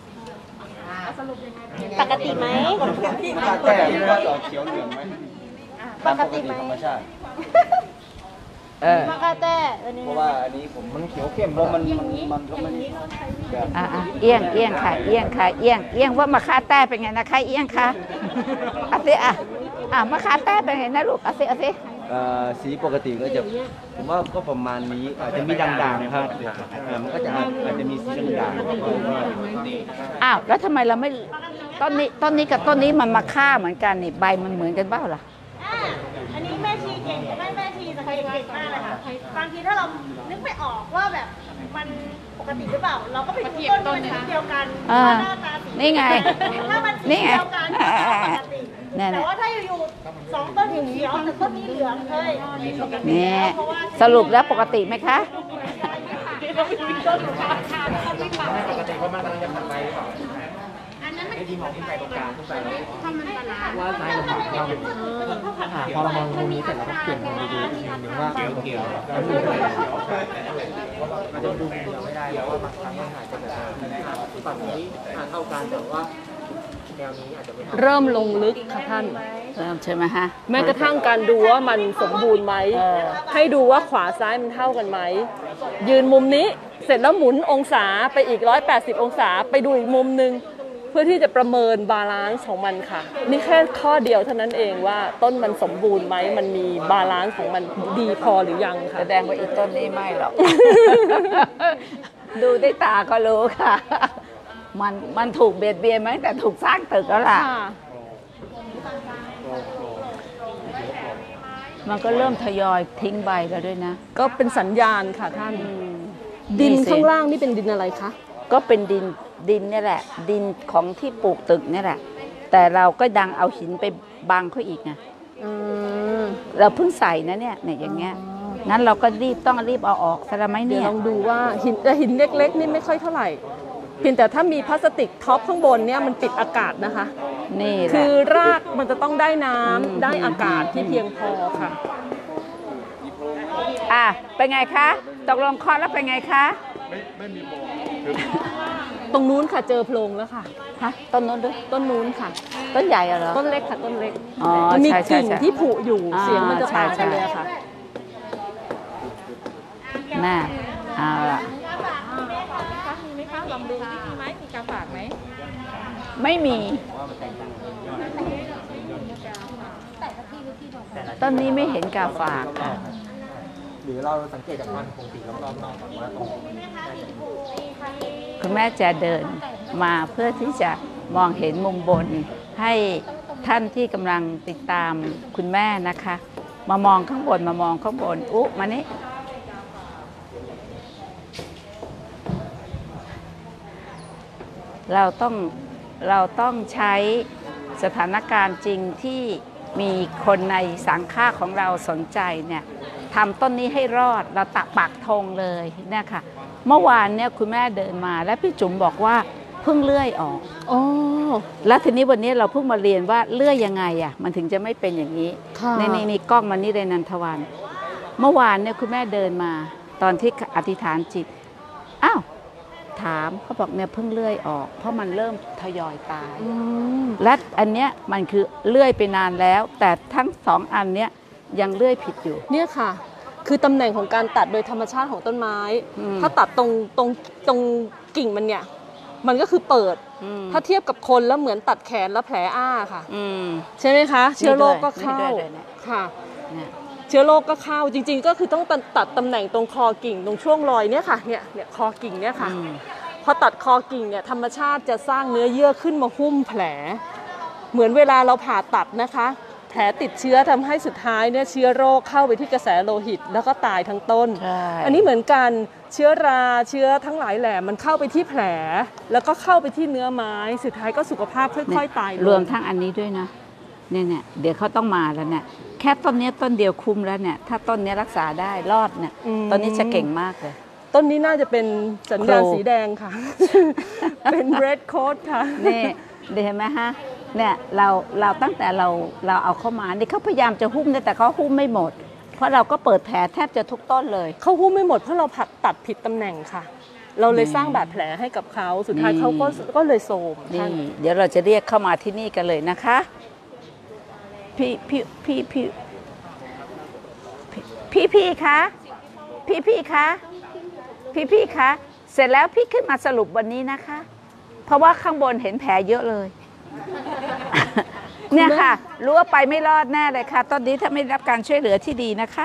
ปกติไหมแต่ว่าจะเขียวเหลืองไหมปกติไหมธรรมชาติเออมะกาแต้อันนี้เพราะว่าอันนี้ผมมันเขียวเข้มเพราะมันมันมันก็ไม่แบบอ่ะอ่ะเอียงเอียงค่ะเอียงค่ะเอียงเอียงว่ามาค่าแต้เป็นไงนะคะเอียงค่ะเอาสิอ่ะอ่ะมาค่าแต้เป็นไงนะลูกเอาสิเอาสิเอ่อสีปกติก็จะผมว่าก็ประมาณนี้อาจจะมีด่างๆครับอ่ามันก็จะอาจจะมีสีด่างๆอ้าวแล้วทำไมเราไม่ต้นนี้ต้นนี้กับต้นนี้มันมาฆ่าเหมือนกันนี่ใบมันเหมือนกันเปล่าล่ะอ่าอันนี้แม่ชีเก่งไม่แม่ชีจะเก่งเก่งมากเลยค่ะ บางทีถ้าเรานึกไม่ออกว่าแบบมันปกติหรือเปล่า เราก็ไปดูต้นที่มันสีเดียวกันเออหน้าตาสีนี่ไงถ้ามันสีนี่ไงเดียวกันก็ปกติเนี่ยแต่ว่าถ้าอยู่ๆสองต้นเขียวแต่ต้นนี้เหลืองเฮ้ยผิดปกตินี่แล้วเพราะว่าสรุปแล้วปกติไหมคะต้นของต้นของปกติเพราะมันกำลังจะผัดไปหรือเปล่าไอ้ที่มองขึ้นไปตรงกลางขึ้นไปว่าซ้ายกับขวาเราพอเรามองตรงนี้เสร็จเราก็เปลี่ยนมุมดูอีกทีหนึ่งว่าเกี่ยวเกี่ยวมันจะดูมุมเราไม่ได้แล้วว่าบางครั้งมันอาจจะแบบฝั่งนี้เท่ากันแต่ว่าแนวนี้อาจจะไม่เท่าเริ่มลงลึกค่ะท่านเริ่มใช่ไหมฮะแม้กระทั่งการดูว่ามันสมบูรณ์ไหมเออให้ดูว่าขวาซ้ายมันเท่ากันไหม ยืนมุมนี้เสร็จแล้วหมุนองศาไปอีกหนึ่งร้อยแปดสิบองศาไปดูอีกมุมนึง เพื่อที่จะประเมินบาลานซ์ของมันค่ะ นี่แค่ข้อเดียวเท่านั้นเองว่าต้นมันสมบูรณ์ไหมมันมีบาลานซ์ของมันดีพอหรือยังค่ะแสดงว่าอีต้นนี้ไม่หรอก ดูด้วยตาก็รู้ค่ะ มันมันถูกเบียดเบียนไหมแต่ถูกสร้างตึกแล้วล่ะค่ะมันก็เริ่มทยอยทิ้งใบแล้วด้วยนะก็เป็นสัญญาณค่ะท่าน ดินข้างล่างนี่เป็นดินอะไรคะก็เป็นดินดินเนี่ยแหละ ดินของที่ปลูกตึกเนี่ยแหละ แต่เราก็ดังเอาหินไปบังเขาอีกไงอืมเราเพิ่งใส่นะเนี่ยเนี่ยอย่างเงี้ยงั้นเราก็รีบต้องรีบเอาออกซะแล้วไหมเดี๋ยเนี่วย ลองดูว่าหินแต่หินเล็กๆนี่ไม่ค่อยเท่าไหร่ เพียงแต่ถ้ามีพลาสติกท็อปข้างบนเนี่ยมันปิดอากาศนะคะนี่แหคืละอรากมันจะต้องได้น้ำอืมได้อากาศที่เพียงพอค่ะอ่ะเป็นไงคะตกลงคลอดแล้วเป็นไงคะตรงนู้นค่ะเจอโพรงแล้วค่ะฮะต้นนู้นด้วยต้นนู้นค่ะต้นใหญ่เหรอต้นเล็กค่ะต้นเล็กอ๋อมันมีใช่ใช่กิ่งใช่ที่ผุอยู่อ่าเสียงมันจะใช่ต่างใช่กันเลยอะค่ะน่าเอาละมีไหมคะลองดูที่มีไหมมีกาฝากไหมไม่มี ต้นนี้ไม่เห็นกาฝากค่ะหรือเราสังเกตจากมันปกติรอบๆนอกก่อนว่าตรงคุณแม่จะเดินมาเพื่อที่จะมองเห็นมุมบน ให้ท่านที่กำลังติดตามคุณแม่นะคะ มามองข้างบนมามองข้างบนอุ๊มานี่เราต้องเราต้องใช้สถานการณ์จริงที่มีคนในสังฆาของเราสนใจเนี่ยทำต้นนี้ให้รอดเราตักปักธงเลยเนี่ยค่ะ เมื่อวานเนี่ยคุณแม่เดินมาและพี่จุ๋มบอกว่าเพิ่งเลื่อยออกอ๋อแล้วทีนี้วันนี้เราเพิ่งมาเรียนว่าเลื่อยยังไงอ่ะมันถึงจะไม่เป็นอย่างนี้ค่ะในในกล้องมันนี่เลยนันทวันเมื่อวานเนี่ยคุณแม่เดินมาตอนที่อธิษฐานจิตอ้าวถามเขาบอกเนี่ยเพิ่งเลื่อยออก เพราะมันเริ่มทยอยตายอืมและอันเนี้ยมันคือเลื่อยไปนานแล้ว แต่ทั้งสองอันเนี้ยยังเลื่อยผิดอยู่เนี่ยค่ะ คือตำแหน่งของการตัดโดยธรรมชาติของต้นไม้อืมถ้าตัดตรงตรงตรงกิ่งมันเนี่ย มันก็คือเปิดอืมถ้าเทียบกับคนแล้วเหมือนตัดแขนแล้วแผลอ้าค่ะอืมใช่ไหมคะ เชื้อโรคก็เข้านี่ด้วยเลยเนี่ยค่ะเนี่ยเชื้อโรคก็เข้าจริง ๆ ก็คือต้องตัดตำแหน่งตรงคอกิ่งตรงช่วงรอยเนี่ยค่ะเนี่ยเนี่ยคอกิ่งเนี่ยค่ะอืมพอตัดคอกิ่งเนี่ยธรรมชาติจะสร้างเนื้อเยื่อขึ้นมาหุ้มแผล เหมือนเวลาเราผ่าตัดนะคะแผลติดเชื้อทำให้สุดท้ายเนี่ยเชื้อโรคเข้าไปที่กระแสโลหิตแล้วก็ตายทั้งต้น อันนี้เหมือนกันเชื้อราเชื้อทั้งหลายแหล่มันเข้าไปที่แผลแล้วก็เข้าไปที่เนื้อไม้สุดท้ายก็สุขภาพค่อยๆตายลงรวมทั้งอันนี้ด้วยนะเนี่ยเนี่ยเดี๋ยวเขาต้องมาแล้วเนี่ยแค่ต้นนี้ต้นเดียวคุ้มแล้วเนี่ยถ้าต้นนี้รักษาได้รอดเนี่ยต้นนี้จะเก่งมากเลยต้นนี้น่าจะเป็นสัญญาณสีแดงค่ะ เป็น red coat ค่ะนี่เห็นไหมฮะเนี่ยเราเราตั้งแต่เราเราเอาเข้ามานี่เขาพยายามจะหุ้มแต่เขาหุ้มไม่หมดเพราะเราก็เปิดแผลแทบจะทุกต้นเลยเขาหุ้มไม่หมดเพราะเราผัดตัดผิดตำแหน่งค่ะเราเลยสร้างบาดแผลให้กับเขาสุดท้ายเขาก็ก็เลยโทรมนี่เดี๋ยวเราจะเรียกเข้ามาที่นี่กันเลยนะคะพี่พี่พี่พี่พี่พี่คะพี่พี่คะพี่พี่คะเสร็จแล้วพี่ขึ้นมาสรุปวันนี้นะคะเพราะว่าข้างบนเห็นแผลเยอะเลยเนี่ยค่ะรู้ว่าไปไม่รอดแน่เลยค่ะตอนนี้ถ้าไม่รับการช่วยเหลือที่ดีนะคะ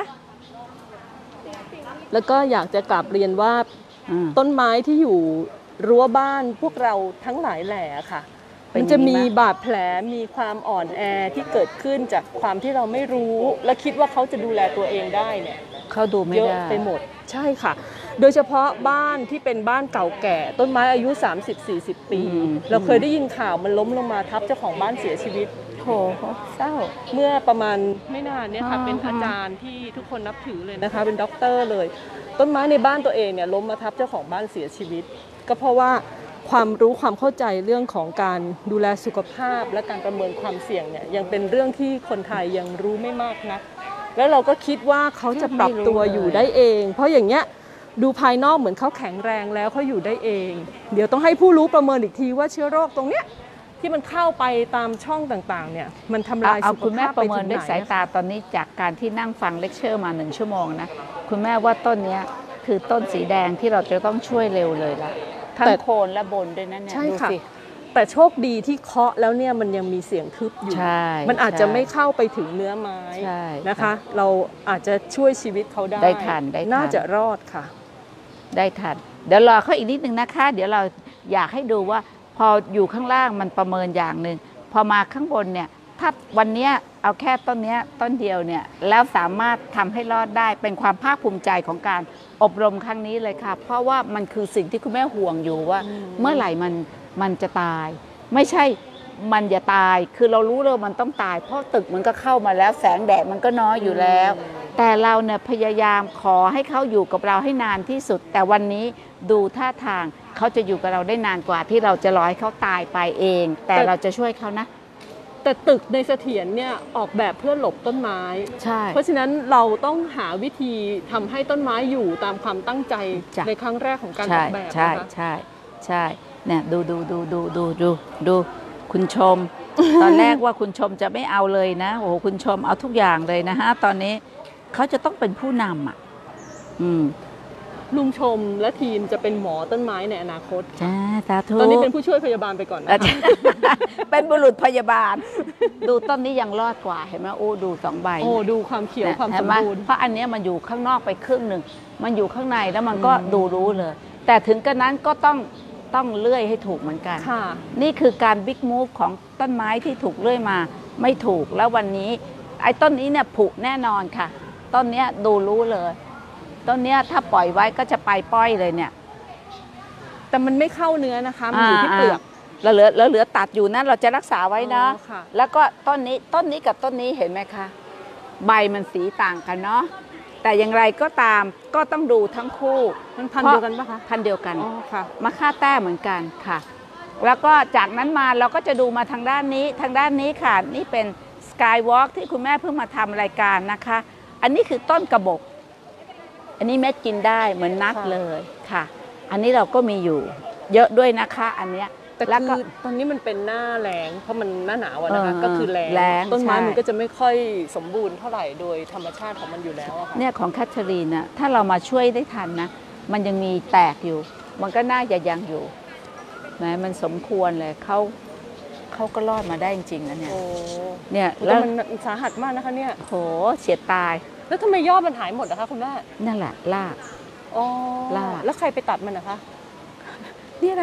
แล้วก็อยากจะกลับเรียนว่าต้นไม้ที่อยู่รั้วบ้านพวกเราทั้งหลายแหล่ค่ะมันจะมีบาดแผลมีความอ่อนแอที่เกิดขึ้นจากความที่เราไม่รู้และคิดว่าเขาจะดูแลตัวเองได้เนี่ยเขาดูไม่ได้เยอะไปหมดใช่ค่ะโดยเฉพาะบ้านที่เป็นบ้านเก่าแก่ต้นไม้อายุ สามสิบสี่สิบ ปีเราเคยได้ยินข่าวมันล้มลงมาทับเจ้าของบ้านเสียชีวิตโหเศร้าเมื่อประมาณไม่นานเนี่ยค่ะเป็นอาจารย์ที่ทุกคนนับถือเลยนะคะเป็นด็อกเตอร์เลยต้นไม้ในบ้านตัวเองเนี่ยล้มมาทับเจ้าของบ้านเสียชีวิตก็เพราะว่าความรู้ความเข้าใจเรื่องของการดูแลสุขภาพและการประเมินความเสี่ยงเนี่ยยังเป็นเรื่องที่คนไทยยังรู้ไม่มากนักแล้วเราก็คิดว่าเขาจะปรับตัวอยู่ได้เองเพราะอย่างเงี้ยดูภายนอกเหมือนเขาแข็งแรงแล้วเขาอยู่ได้เองเดี๋ยวต้องให้ผู้รู้ประเมินอีกทีว่าเชื้อโรคตรงเนี้ยที่มันเข้าไปตามช่องต่างๆเนี่ยมันทำลายสุขภาพไปถึงไหนคุณแม่ประเมินด้วยสายตาตอนนี้จากการที่นั่งฟังเลคเชอร์มาหนึ่งชั่วโมงนะคุณแม่ว่าต้นนี้คือต้นสีแดงที่เราจะต้องช่วยเร็วเลยละทั้งโคนและบนด้วยนั่นเนี่ยดูสิแต่โชคดีที่เคาะแล้วเนี่ยมันยังมีเสียงทึบอยู่มันอาจจะไม่เข้าไปถึงเนื้อไม้นะคะเราอาจจะช่วยชีวิตเขาได้ได้ทันได้น่าจะรอดค่ะได้ทันเดี๋ยวรอเขาอีกนิดนึงนะคะเดี๋ยวเราอยากให้ดูว่าพออยู่ข้างล่างมันประเมินอย่างหนึ่งพอมาข้างบนเนี่ยถ้าวันนี้เอาแค่ต้นนี้ต้นเดียวเนี่ยแล้วสามารถทำให้รอดได้เป็นความภาคภูมิใจของการอบรมครั้งนี้เลยค่ะเพราะว่ามันคือสิ่งที่คุณแม่ห่วงอยู่ว่าเมื่อไหร่มันมันจะตายไม่ใช่มันจะตายคือเรารู้เลยมันต้องตายเพราะตึกมันก็เข้ามาแล้วแสงแดดมันก็น้อยอยู่แล้วแต่เราเนี่ยพยายามขอให้เขาอยู่กับเราให้นานที่สุดแต่วันนี้ดูท่าทางเขาจะอยู่กับเราได้นานกว่าที่เราจะรอให้เขาตายไปเองแต่เราจะช่วยเขานะแต่ตึกในเสถียรเนี่ยออกแบบเพื่อหลบต้นไม้ใช่เพราะฉะนั้นเราต้องหาวิธีทำให้ต้นไม้อยู่ตามความตั้งใจในครั้งแรกของการออกแบบใช่ใช่ใช่เนี่ยดูดูดูดูดูดูดูคุณชม ตอนแรกว่าคุณชมจะไม่เอาเลยนะโอ้โหคุณชมเอาทุกอย่างเลยนะฮะตอนนี้เขาจะต้องเป็นผู้นำอ่ะอืมลุงชมและทีมจะเป็นหมอต้นไม้ในอนาคตจ้าสาธุตอนนี้เป็นผู้ช่วยพยาบาลไปก่อนนะเป็นบุรุษพยาบาลดูต้นนี้ยังรอดกว่าเห็นไหมโอ้ดูสองใบโอ้ดูความเขียวความสมบูรณ์เพราะอันนี้มันอยู่ข้างนอกไปครึ่งหนึ่งมันอยู่ข้างในแล้วมันก็ดูรู้เลยแต่ถึงกระนั้นก็ต้องต้องเลื่อยให้ถูกเหมือนกันนี่คือการบิ๊กมูฟของต้นไม้ที่ถูกเลื่อยมาไม่ถูกแล้ววันนี้ไอ้ต้นนี้เนี่ยผุแน่นอนค่ะต้นนี้ดูรู้เลยต้นนี้ถ้าปล่อยไว้ก็จะไปป้อยเลยเนี่ยแต่มันไม่เข้าเนื้อนะคะมันอยู่ที่เปลือกเราเหลือเราเหลือตัดอยู่นะเราจะรักษาไว้นะแล้วก็ต้นนี้ต้นนี้กับต้นนี้เห็นไหมคะใบมันสีต่างกันเนาะแต่อย่างไรก็ตามก็ต้องดูทั้งคู่มันพันเดียวกันปะคะพันเดียวกันมาค่าแต้เหมือนกันค่ะแล้วก็จากนั้นมาเราก็จะดูมาทางด้านนี้ทางด้านนี้ค่ะนี่เป็นสกายวอล์กที่คุณแม่เพิ่งมาทำรายการนะคะอันนี้คือต้นกระบอกอันนี้เม็ดกินได้เหมือนนัดเลยค่ะอันนี้เราก็มีอยู่เยอะด้วยนะคะอันเนี้ยแต่คือตอนนี้มันเป็นหน้าแล้งเพราะมันหน้าหนาวนะคะก็คือแล้งต้นไม้มันก็จะไม่ค่อยสมบูรณ์เท่าไหร่โดยธรรมชาติของมันอยู่แล้วค่ะเนี่ยของแคทเธอรีนนะถ้าเรามาช่วยได้ทันนะมันยังมีแตกอยู่มันก็น่าจะยังอยู่นะมันสมควรเลยเขาเขาก็รอดมาได้จริงๆนะเนี่ยเนี่ยแล้วมันสาหัสมากนะคะเนี่ยโหเฉียดตายแล้วทำไมยอดมันหายหมดนะคะคุณแม่นั่นแหละรากอ๋อรากแล้วใครไปตัดมันนะคะนี่นะคะ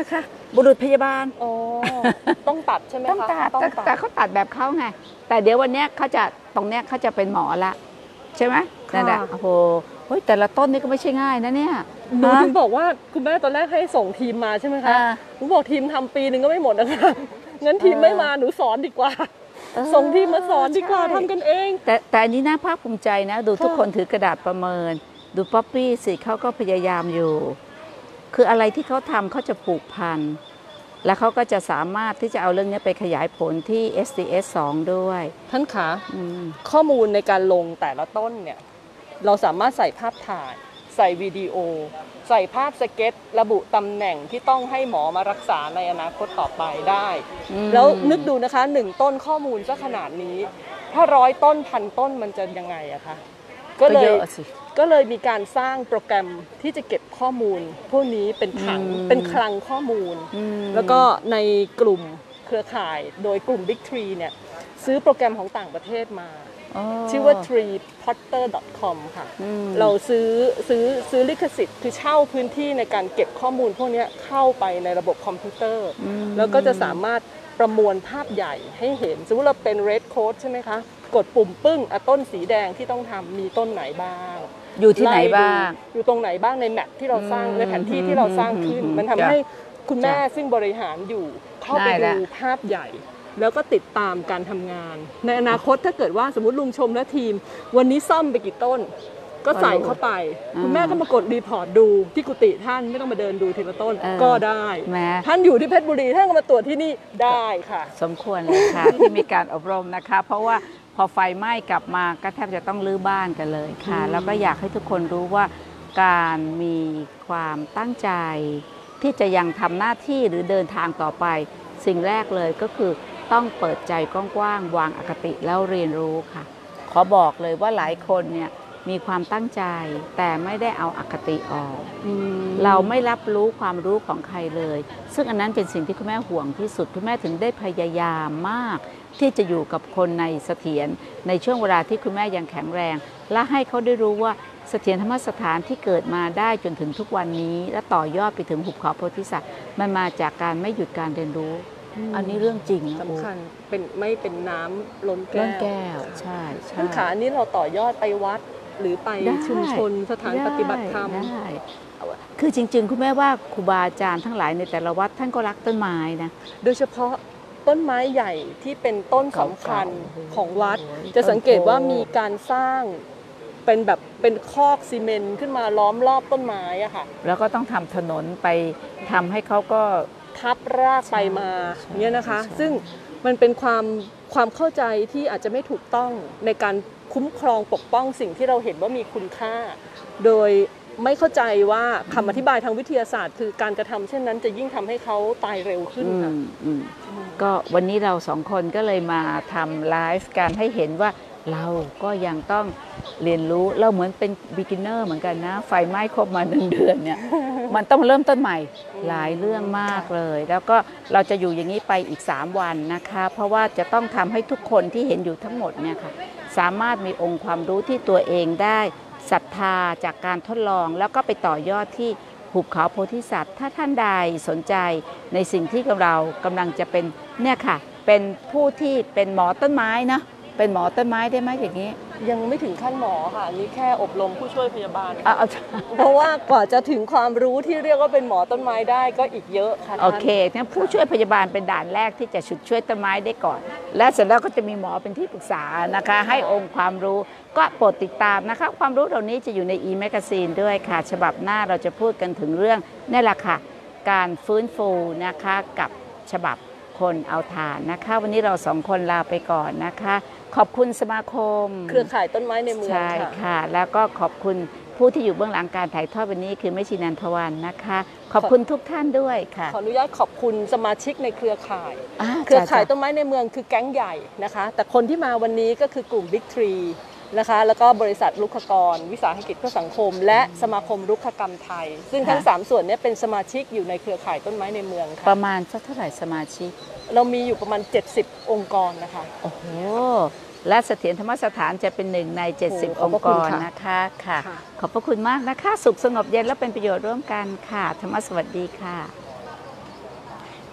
บุรุษพยาบาลอ๋อต้องตัดใช่ไหมคะต้องตัดแต่แต่เขาตัดแบบเขาไงแต่เดี๋ยววันเนี้ยเขาจะตรงเนี้ยเขาจะเป็นหมอละใช่ไหมนั่นแหละโอ้โหเฮ้ยแต่ละต้นนี่ก็ไม่ใช่ง่ายนะเนี่ยหนูถึงบอกว่าคุณแม่ตอนแรกให้ส่งทีมมาใช่ไหมคะอ่าหนูบอกทีมทำปีหนึ่งก็ไม่หมดนะคะงั้นทีมไม่มาหนูสอนดีกว่าเออส่งทีมมาสอนดีกว่าใช่ทำกันเองแต่แต่อันนี้น่าภาคภูมิใจนะ ดูทุกคนถือกระดาษประเมิน ดูป๊อปปี้สิเขาก็พยายามอยู่ คืออะไรที่เขาทำเขาจะผูกพัน แล้วเขาก็จะสามารถที่จะเอาเรื่องนี้ไปขยายผลที่ เอส ดี เอส สอง ด้วยท่านคะอืมข้อมูลในการลงแต่ละต้นเนี่ยเราสามารถใส่ภาพถ่าย ใส่วิดีโอ ใส่ภาพสเก็ตระบุตำแหน่งที่ต้องให้หมอมารักษาในอนาคตต่อไปได้อืมแล้วนึกดูนะคะหนึ่งต้นข้อมูลซะขนาดนี้ ถ้าร้อยต้นพันต้นมันจะยังไงอะคะก็ก็เลเยยอะสิก็เลยมีการสร้างโปรแกรมที่จะเก็บข้อมูล พวกนี้เป็นถังอืมเป็นคลังข้อมูลอืมแล้วก็ในกลุ่มเครือข่ายโดยกลุ่ม Big Tree เนี่ยซื้อโปรแกรมของต่างประเทศมา ชื่อว่า ทรี พอตเตอร์ ดอท คอม ค่ะอืมเราซื้อซื้อซื้อลิขสิทธิ์คือเช่าพื้นที่ในการเก็บข้อมูลพวกนี้เข้าไปในระบบคอมพิวเตอร์ แล้วก็จะสามารถประมวลภาพใหญ่ให้เห็น สมมติเราเป็น Red Code ใช่ไหมคะ กดปุ่มปึ้งอ่ะต้นสีแดงที่ต้องทำมีต้นไหนบ้างอยู่ที่ไหนบ้างไล่ดูอยู่ตรงไหนบ้างในแมปที่เราสร้างอืมในแผนที่ที่เราสร้างขึ้นอืมมันทำจ้ะให้คุณแม่จ้ะซึ่งบริหารอยู่เข้าไปได้ดูละภาพใหญ่ แล้วก็ติดตามการทำงาน ในอนาคตถ้าเกิดว่าสมมติลุงชมและทีม วันนี้ซ่อมไปกี่ต้น ก็ใส่เข้าไป คุณแม่ก็มากดรีพอร์ตดูที่กุฏิท่านไม่ต้องมาเดินดูทีละต้นเออก็ได้แหมท่านอยู่ที่เพชรบุรีท่านก็มาตรวจที่นี่ได้ค่ะสมควรเลยค่ะ ที่มีการอบรมนะคะ เพราะว่าพอไฟไหม้กลับมาก็แทบจะต้องรื้อบ้านกันเลยค่ะ แล้วก็อยากให้ทุกคนรู้ว่าการมีความตั้งใจ ที่จะยังทำหน้าที่หรือเดินทางต่อไป สิ่งแรกเลยก็คือต้องเปิดใจกว้างๆวางอคติแล้วเรียนรู้ค่ะ ขอบอกเลยว่าหลายคนเนี่ยมีความตั้งใจ แต่ไม่ได้เอาอคติออก เราไม่รับรู้ความรู้ของใครเลย ซึ่งอันนั้นเป็นสิ่งที่คุณแม่ห่วงที่สุดคุณแม่ถึงได้พยายามมาก ที่จะอยู่กับคนในเสถียรในช่วงเวลาที่คุณแม่ยังแข็งแรง และให้เขาได้รู้ว่าเสถียรธรรมสถานที่เกิดมาได้จนถึงทุกวันนี้ และต่อยอดไปถึงหุบเขาโพธิสัตว์มันมาจากการไม่หยุดการเรียนรู้ อันนี้เรื่องจริงนะสำคัญเป็นไม่เป็นน้ำล้นเรื่องแก้แก้วใช่ใช่ท่านขาอันนี้เราต่อยอดไปวัด หรือไปได้ชุมชนสถานปฏิบัติธรรมได้คือจริงๆ คุณแม่ว่าครูบาอาจารย์ทั้งหลายในแต่ละวัดท่านก็รักต้นไม้นะโดยเฉพาะต้นไม้ใหญ่ที่เป็นต้นสำคัญของวัดโอ้โหจะสังเกตว่ามีการสร้างเป็นแบบเป็นคอกซีเมนต์ขึ้นมาล้อมรอบต้นไม้อะค่ะแล้วก็ต้องทำถนนไปทำให้เขาก็ทับรากไปมาใช่เนี่ยนะคะใช่ซึ่งมันเป็นความความเข้าใจที่อาจจะไม่ถูกต้องในการคุ้มครองปกป้องสิ่งที่เราเห็นว่ามีคุณค่า โดยไม่เข้าใจว่าคำอธิบายทางวิทยาศาสตร์ คือการกระทำเช่นนั้นจะยิ่งทำให้เขาตายเร็วขึ้นอืค่ะมอืมก็วันนี้เราสองคนก็เลยมาทำไลฟ์การให้เห็นว่าเราก็ยังต้องเรียนรู้เราเหมือนเป็น beginner เหมือนกันนะ ไฟไหม้ครบมาหนึ่งเดือนเนี่ย มันต้องเริ่มต้นใหม่หลายเรื่องมากเลย แล้วก็เราจะอยู่อย่างนี้ไปอีกสามวันนะคะ เพราะว่าจะต้องทำให้ทุกคนที่เห็นอยู่ทั้งหมดเนี่ยค่ะสามารถมีองค์ความรู้ที่ตัวเองได้ศรัทธาจากการทดลอง แล้วก็ไปต่อยอดที่หุบเขาโพธิสัตว์ ถ้าท่านใดสนใจในสิ่งที่เรากำลังจะเป็นเนี่ยค่ะเป็นผู้ที่เป็นหมอต้นไม้นะเป็นหมอต้นไม้ได้ไหมอย่างนี้ยังไม่ถึงขั้นหมอค่ะอันนี้แค่อบรมผู้ช่วยพยาบาลเอาเอาเพราะว่ากว่าจะถึงความรู้ที่เรียกว่าเป็นหมอต้นไม้ได้ก็อีกเยอะค่ะท่านโอเคงั้นผู้ช่วยพยาบาลเป็นด่านแรกที่จะฉุดช่วยต้นไม้ได้ก่อน และเสร็จแล้วก็จะมีหมอเป็นที่ปรึกษานะคะ ให้องค์ความรู้ก็โปรดติดตามนะคะ ความรู้เหล่านี้จะอยู่ใน e-magazine ด้วยค่ะ ฉบับหน้าเราจะพูดกันถึงเรื่องนี่แหละค่ะ การฟื้นฟูนะคะกับฉบับคนเอาฐานนะคะ วันนี้เราสองคนลาไปก่อนนะคะ ขอบคุณสมาคมเครือข่ายต้นไม้ในเมืองใช่ค่ะค่ะ แล้วก็ขอบคุณผู้ที่อยู่เบื้องหลังการถ่ายทอดวันนี้คือแม่ชีนันทวันนะคะ ขอบคุณทุกท่านด้วยค่ะขออนุญาตขอบคุณสมาชิกในเครือข่ายอ่าเครือข่ายจ้ะต้นไม้ในเมืองคือแก๊งใหญ่นะคะ แต่คนที่มาวันนี้ก็คือกลุ่ม Big Tree นะคะ แล้วก็บริษัทรุกขกร วิสาหกิจเพื่อสังคม และสมาคมรุกขกรรมไทย ซึ่งทั้งสามส่วนนี้เป็นสมาชิกอยู่ในเครือข่ายต้นไม้ในเมืองปค่ะระมาณสักเท่าไหร่สมาชิกเรามีอยู่ประมาณเจ็ดสิบองค์กรนะคะโอ้โห และเสถียรธรรมสถานจะเป็นหนึ่งใน เจ็ดสิบโอ้องขอบค์พกระคุณรค่ะนะคะค่ะค่ะขอบพระคุณมากนะคะ สุขสงบเย็นและเป็นประโยชน์ร่วมกันค่ะ ธรรมสวัสดีค่ะ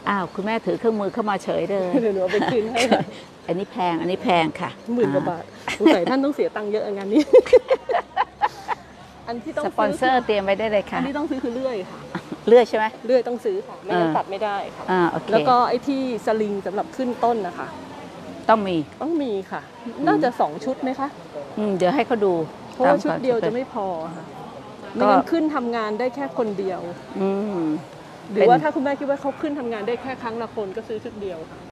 อ้าวคุณแม่ถือเครื่องมือเข้ามาเฉยเลยเดี๋ยวหนูเอาไปคืนให้ค่ะอันนี้แพงอันนี้แพงค่ะหมื่นกว่าบาทสงสัยท่านต้องเสียตังค์เยอะงานนี้ อันที่ต้องสปอนเซอร์เตรียมไว้ได้เลยอัค่ะนที่ต้องซื้อคือเลื่อยค่ะเลื่อยใช่ไหมเลื่อยต้องซื้อค่ะไม่งั้นอ่าตัดไม่ได้ค่ะอ่าโอเคแล้วก็ไอ้ที่สลิงสำหรับขึ้นต้นนะคะต้องมีต้องมีค่ะ น่าจะสองชุดไหมคะอืมเดี๋ยวให้เขาดูเพราะว่าตชุดเดียวควจะมไม่พอค่ะก็ไม่งั้นขึ้นทำงานได้แค่คนเดียวอืมหรือว่าถ้าคุณแม่คิดว่าเขาขึ้นทำงานได้แค่ครั้งละคนก็ซื้อชุดเดียวค่ะ